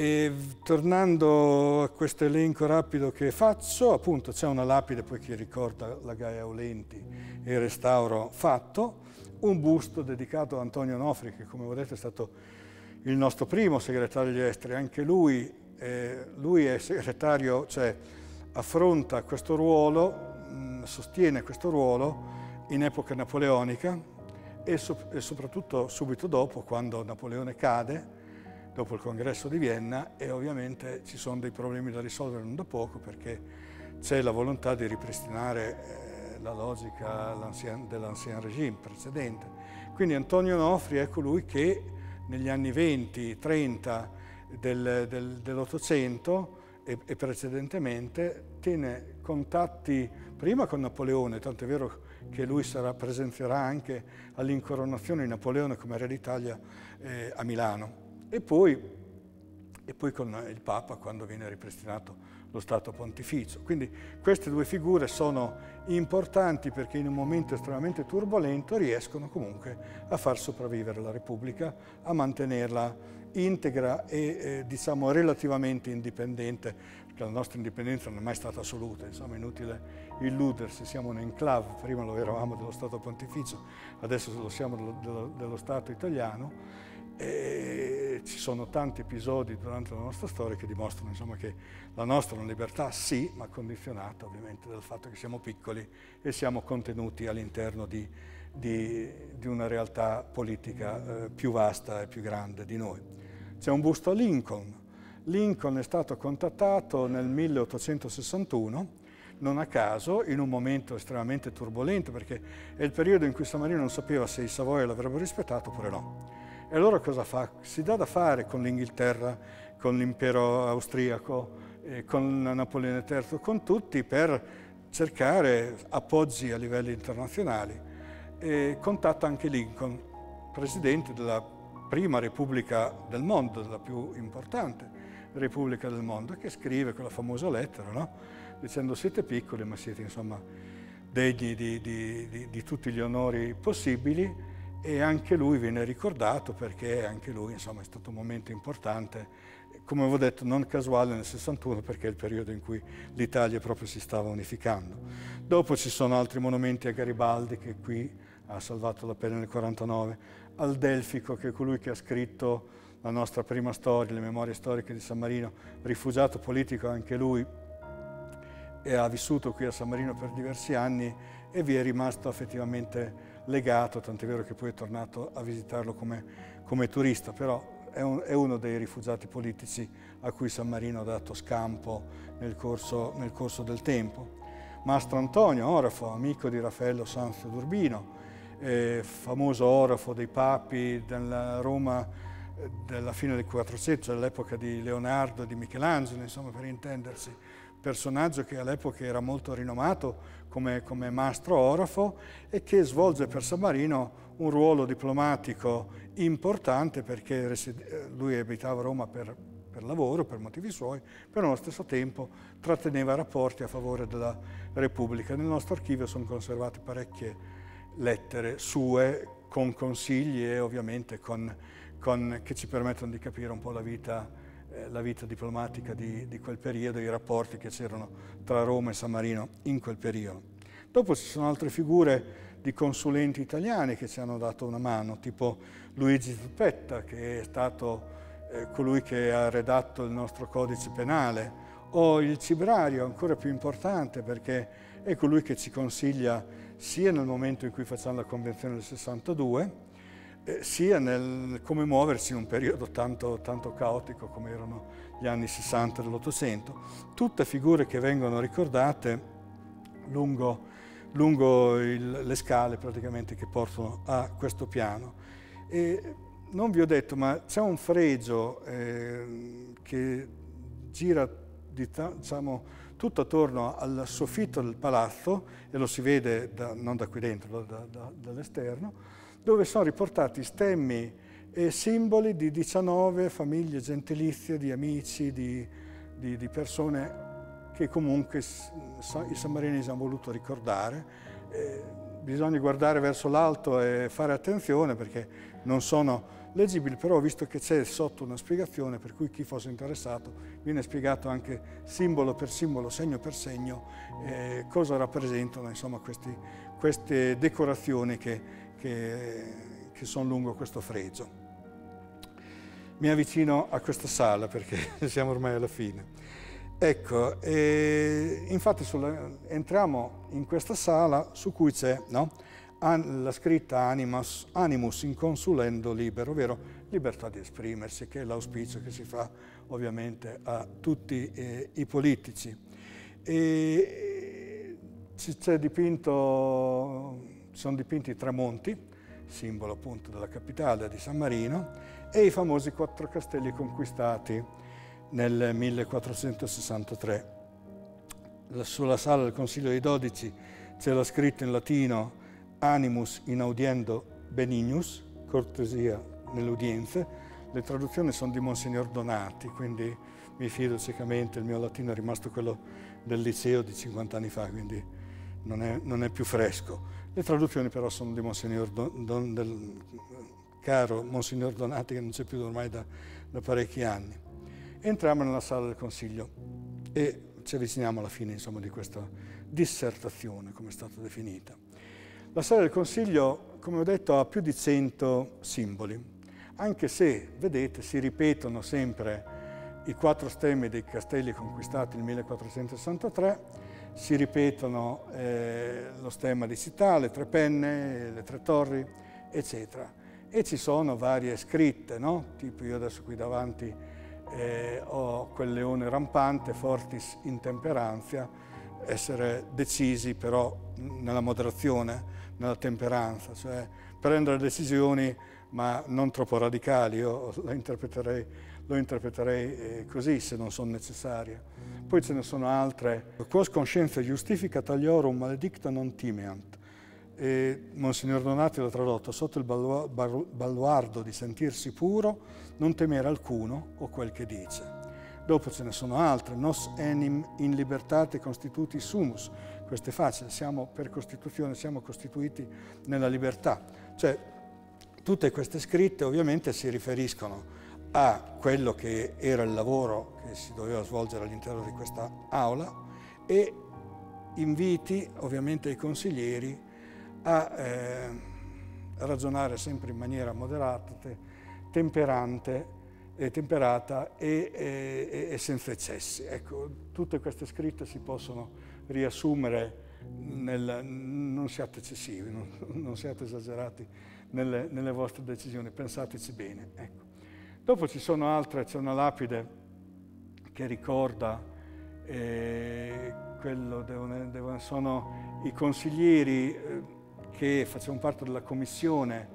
E tornando a questo elenco rapido che faccio, appunto c'è una lapide poi che ricorda la Gaia Aulenti e il restauro fatto, un busto dedicato a Antonio Onofri, che come vedete è stato il nostro primo segretario degli esteri. Anche lui, eh, lui è segretario, cioè affronta questo ruolo, mh, sostiene questo ruolo in epoca napoleonica e, so e soprattutto subito dopo, quando Napoleone cade, dopo il congresso di Vienna, e ovviamente ci sono dei problemi da risolvere non da poco, perché c'è la volontà di ripristinare eh, la logica dell'ancien regime precedente. Quindi Antonio Onofri è colui che negli anni venti trenta del, del, dell'Ottocento e, e precedentemente tiene contatti prima con Napoleone, tanto è vero che lui sarà, presenzierà anche all'incoronazione di Napoleone come re d'Italia eh, a Milano. E poi, e poi con il Papa quando viene ripristinato lo Stato Pontificio. Quindi queste due figure sono importanti perché in un momento estremamente turbolento riescono comunque a far sopravvivere la Repubblica, a mantenerla integra e eh, diciamo relativamente indipendente, perché la nostra indipendenza non è mai stata assoluta, insomma è inutile illudersi, siamo un enclave, prima lo eravamo dello Stato Pontificio, adesso lo siamo dello, dello, dello Stato italiano. E ci sono tanti episodi durante la nostra storia che dimostrano insomma, che la nostra libertà sì, ma condizionata ovviamente dal fatto che siamo piccoli e siamo contenuti all'interno di, di, di una realtà politica eh, più vasta e più grande di noi. C'è un busto a Lincoln. Lincoln è stato contattato nel milleottocentosessantuno, non a caso, in un momento estremamente turbolento, perché è il periodo in cui San Marino non sapeva se i Savoia l'avrebbero rispettato oppure no. E allora cosa fa? Si dà da fare con l'Inghilterra, con l'impero austriaco, eh, con Napoleone terzo, con tutti per cercare appoggi a livelli internazionali. E contatta anche Lincoln, presidente della prima repubblica del mondo, della più importante repubblica del mondo, che scrive quella famosa lettera, no? Dicendo siete piccoli ma siete insomma degni di, di, di, di tutti gli onori possibili. E anche lui viene ricordato perché anche lui insomma, è stato un momento importante, come avevo detto non casuale nel sessantuno perché è il periodo in cui l'Italia proprio si stava unificando. Dopo ci sono altri monumenti a Garibaldi che qui ha salvato la pelle nel quarantanove, al Delfico che è colui che ha scritto la nostra prima storia, le memorie storiche di San Marino, rifugiato politico anche lui e ha vissuto qui a San Marino per diversi anni e vi è rimasto effettivamente legato, tant'è vero che poi è tornato a visitarlo come, come turista, però è, un, è uno dei rifugiati politici a cui San Marino ha dato scampo nel corso, nel corso del tempo. Mastro Antonio, orafo, amico di Raffaello Sanzio d'Urbino, eh, famoso orafo dei papi della Roma eh, della fine del Quattrocento, cioè all'epoca di Leonardo, di Michelangelo, insomma per intendersi, personaggio che all'epoca era molto rinomato come, come mastro orafo e che svolge per San Marino un ruolo diplomatico importante perché lui abitava a Roma per, per lavoro, per motivi suoi, però allo stesso tempo tratteneva rapporti a favore della Repubblica. Nel nostro archivio sono conservate parecchie lettere sue con consigli e ovviamente con, con, che ci permettono di capire un po' la vita la vita diplomatica di, di quel periodo, i rapporti che c'erano tra Roma e San Marino in quel periodo. Dopo ci sono altre figure di consulenti italiani che ci hanno dato una mano, tipo Luigi Zuppetta, che è stato eh, colui che ha redatto il nostro codice penale, o il Cibrario, ancora più importante perché è colui che ci consiglia sia nel momento in cui facciamo la Convenzione del sessantadue, Eh, sia nel come muoversi in un periodo tanto, tanto caotico come erano gli anni sessanta dell'Ottocento. Tutte figure che vengono ricordate lungo, lungo il, le scale praticamente che portano a questo piano. E non vi ho detto, ma c'è un fregio eh, che gira di, diciamo, tutto attorno al soffitto del palazzo, e lo si vede da, non da qui dentro, da, da, dall'esterno, dove sono riportati stemmi e simboli di diciannove famiglie gentilizie, di amici, di, di, di persone che comunque i sammarinesi hanno voluto ricordare. Eh, bisogna guardare verso l'alto e fare attenzione perché non sono leggibili, però ho visto che c'è sotto una spiegazione, per cui chi fosse interessato viene spiegato anche simbolo per simbolo, segno per segno, eh, cosa rappresentano insomma questi, queste decorazioni che, che, che sono lungo questo fregio. Mi avvicino a questa sala perché siamo ormai alla fine. Ecco, eh, infatti sulla, entriamo in questa sala su cui c'è, no, la scritta animus, animus inconsulendo libero, ovvero libertà di esprimersi, che è l'auspicio che si fa ovviamente a tutti eh, i politici. E c'è dipinto, sono dipinti i tre monti, simbolo appunto della capitale di San Marino, e i famosi quattro castelli conquistati nel millequattrocentosessantatré. Sulla sala del Consiglio dei Dodici c'è la scritta in latino Animus inaudiendo benignus, cortesia nelle udienze. Le traduzioni sono di Monsignor Donati, quindi mi fido ciecamente, il mio latino è rimasto quello del liceo di cinquanta anni fa, quindi non è, non è più fresco. Le traduzioni però sono di Monsignor Don, Don, del caro Monsignor Donati, che non c'è più ormai da, da parecchi anni. Entriamo nella sala del Consiglio e ci avviciniamo alla fine, insomma, di questa dissertazione, come è stata definita. La sala del Consiglio, come ho detto, ha più di cento simboli, anche se, vedete, si ripetono sempre i quattro stemmi dei castelli conquistati nel millequattrocentosessantatré, si ripetono eh, lo stemma di città, le tre penne, le tre torri, eccetera. E ci sono varie scritte, no? Tipo io adesso qui davanti eh, ho quel leone rampante, fortis intemperantia, essere decisi però nella moderazione, nella temperanza, cioè prendere decisioni ma non troppo radicali. Io lo interpreterei, lo interpreterei eh, così se non sono necessarie. Poi ce ne sono altre. Quos conscientia justificat aliorum maledicta non timeant. E Monsignor Donati l'ha tradotto: sotto il baluardo di sentirsi puro, non temere alcuno o quel che dice. Dopo ce ne sono altre, nos enim in libertate constituti sumus. Questo è facile, siamo per Costituzione, siamo costituiti nella libertà. Cioè, tutte queste scritte ovviamente si riferiscono a quello che era il lavoro che si doveva svolgere all'interno di questa aula e inviti ovviamente i consiglieri a eh, ragionare sempre in maniera moderata, temperante, e temperata e, e, e senza eccessi. Ecco, tutte queste scritte si possono riassumere nel non siate eccessivi, non, non siate esagerati nelle, nelle vostre decisioni, pensateci bene. Ecco. Dopo ci sono altre, c'è una lapide che ricorda eh, quello, devono, devono, sono i consiglieri eh, che facevano parte della commissione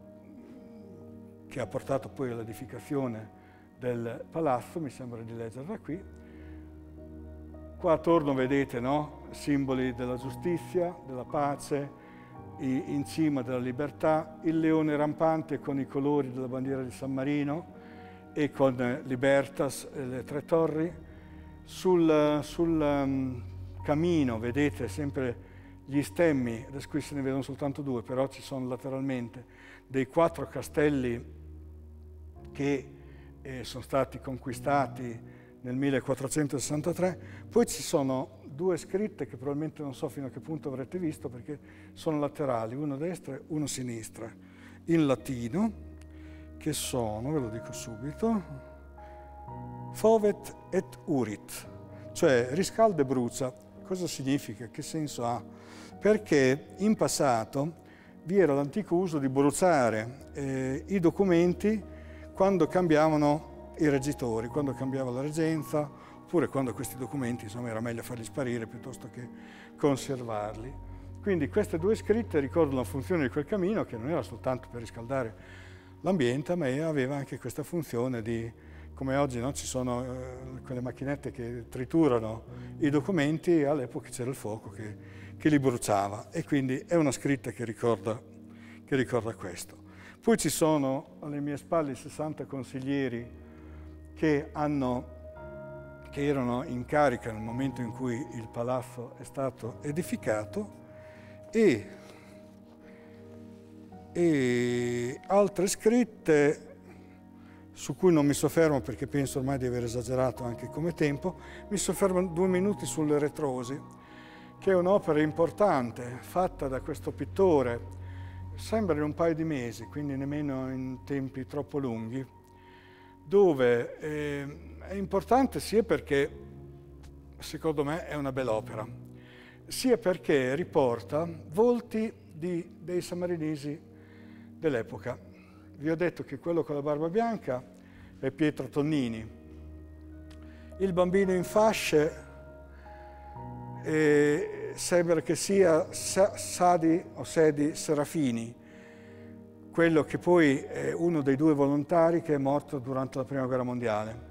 che ha portato poi all'edificazione del palazzo, mi sembra di leggerla qui. Qua attorno vedete, no? Simboli della giustizia, della pace, in cima della libertà, il leone rampante con i colori della bandiera di San Marino e con Libertas e le tre torri. Sul, sul um, camino vedete sempre gli stemmi, adesso qui se ne vedono soltanto due, però ci sono lateralmente dei quattro castelli che eh, sono stati conquistati nel millequattrocentosessantatré. Poi ci sono due scritte che probabilmente non so fino a che punto avrete visto perché sono laterali, uno a destra e uno a sinistra, in latino, che sono, ve lo dico subito, Fovet et urit, cioè riscalda e brucia. Cosa significa? Che senso ha? Perché in passato vi era l'antico uso di bruciare eh, i documenti quando cambiavano i reggitori, quando cambiava la reggenza, oppure quando questi documenti, insomma, era meglio farli sparire piuttosto che conservarli. Quindi queste due scritte ricordano la funzione di quel camino, che non era soltanto per riscaldare l'ambiente, ma aveva anche questa funzione di, come oggi, no? Ci sono eh, quelle macchinette che triturano i documenti, e all'epoca c'era il fuoco che, che li bruciava, e quindi è una scritta che ricorda, che ricorda questo. Poi ci sono alle mie spalle sessanta consiglieri che, hanno, che erano in carica nel momento in cui il palazzo è stato edificato, e e altre scritte su cui non mi soffermo perché penso ormai di aver esagerato anche come tempo. Mi soffermo due minuti sulle Retrosi, che è un'opera importante fatta da questo pittore, sembra in un paio di mesi, quindi nemmeno in tempi troppo lunghi, dove eh, è importante sia perché secondo me è una bella opera, sia perché riporta volti di, dei sammarinesi dell'epoca. Vi ho detto che quello con la barba bianca è Pietro Tonnini, il bambino in fasce eh, sembra che sia Sa Sadi o Sedi Serafini, quello che poi è uno dei due volontari che è morto durante la Prima Guerra Mondiale.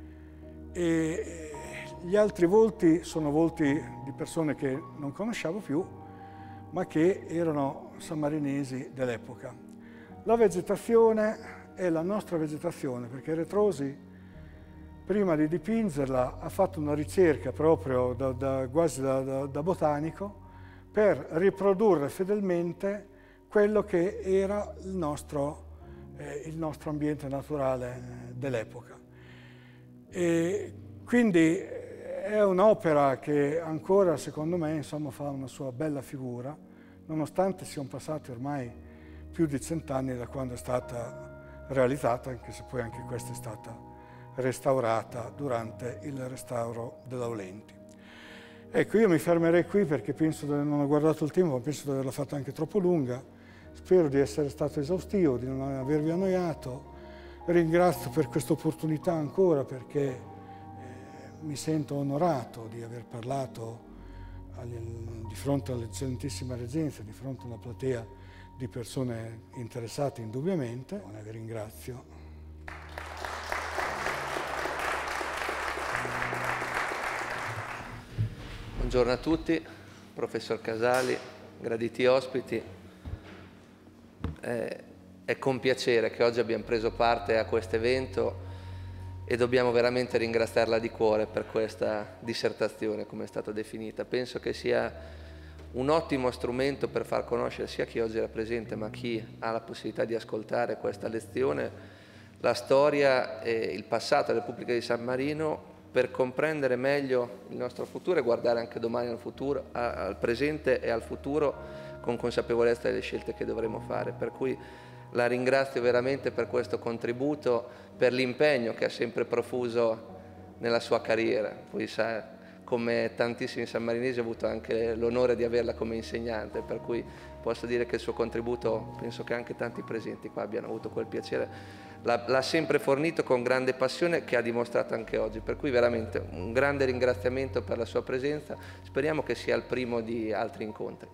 E gli altri volti sono volti di persone che non conoscevo più, ma che erano sammarinesi dell'epoca. La vegetazione è la nostra vegetazione, perché Retrosi, prima di dipingerla, ha fatto una ricerca proprio da, da, quasi da, da, da botanico per riprodurre fedelmente quello che era il nostro, eh, il nostro ambiente naturale dell'epoca. E quindi è un'opera che ancora, secondo me, insomma, fa una sua bella figura, nonostante siano passati ormai più di cent'anni da quando è stata realizzata, anche se poi anche questa è stata restaurata durante il restauro dell'Aulenti. Ecco, io mi fermerei qui perché penso di non ho guardato il tempo, ma penso di averla fatta anche troppo lunga. Spero di essere stato esaustivo, di non avervi annoiato. Ringrazio per questa opportunità ancora perché eh, mi sento onorato di aver parlato al, di fronte all'eccellentissima reggenza, di fronte a una platea di persone interessate indubbiamente. Vi ringrazio. Buongiorno a tutti, professor Casali, graditi ospiti. Eh, è con piacere che oggi abbiamo preso parte a questo evento e dobbiamo veramente ringraziarla di cuore per questa dissertazione, come è stata definita. Penso che sia un ottimo strumento per far conoscere sia chi oggi era presente, ma chi ha la possibilità di ascoltare questa lezione, la storia e il passato della Repubblica di San Marino, per comprendere meglio il nostro futuro e guardare anche domani al futuro, al presente e al futuro con consapevolezza delle scelte che dovremo fare. Per cui la ringrazio veramente per questo contributo, per l'impegno che ha sempre profuso nella sua carriera. Poi sa, come tantissimi sammarinesi ho avuto anche l'onore di averla come insegnante, per cui posso dire che il suo contributo, penso che anche tanti presenti qua abbiano avuto quel piacere, l'ha sempre fornito con grande passione, che ha dimostrato anche oggi. Per cui veramente un grande ringraziamento per la sua presenza, speriamo che sia il primo di altri incontri.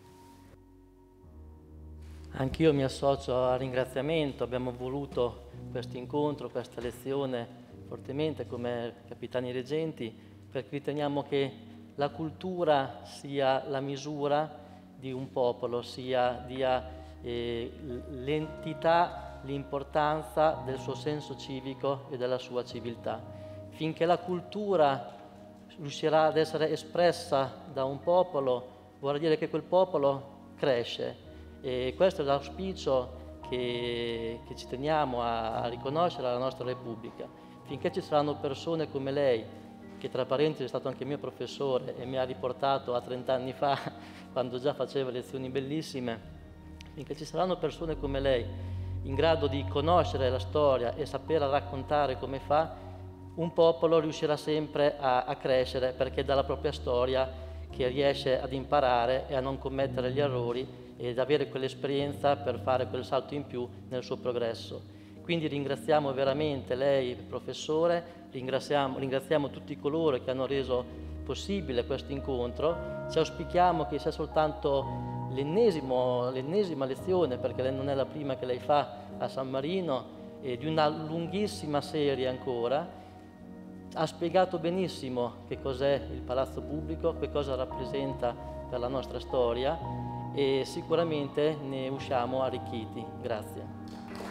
Anch'io mi associo al ringraziamento, abbiamo voluto questo incontro, questa lezione fortemente come capitani reggenti, perché riteniamo che la cultura sia la misura di un popolo, sia dia eh, l'entità, l'importanza del suo senso civico e della sua civiltà. Finché la cultura riuscirà ad essere espressa da un popolo, vorrà dire che quel popolo cresce. E questo è l'auspicio che, che ci teniamo a, a riconoscere alla nostra Repubblica. Finché ci saranno persone come lei, che tra parentesi è stato anche mio professore e mi ha riportato a trent'anni fa, quando già faceva lezioni bellissime, finché ci saranno persone come lei in grado di conoscere la storia e saperla raccontare come fa, un popolo riuscirà sempre a, a crescere, perché è dalla propria storia che riesce ad imparare e a non commettere gli errori ed avere quell'esperienza per fare quel salto in più nel suo progresso. Quindi ringraziamo veramente lei, professore, ringraziamo, ringraziamo tutti coloro che hanno reso possibile questo incontro. Ci auspichiamo che sia soltanto l'ennesima lezione, perché non è la prima che lei fa a San Marino, e di una lunghissima serie ancora. Ha spiegato benissimo che cos'è il Palazzo Pubblico, che cosa rappresenta per la nostra storia, e sicuramente ne usciamo arricchiti. Grazie.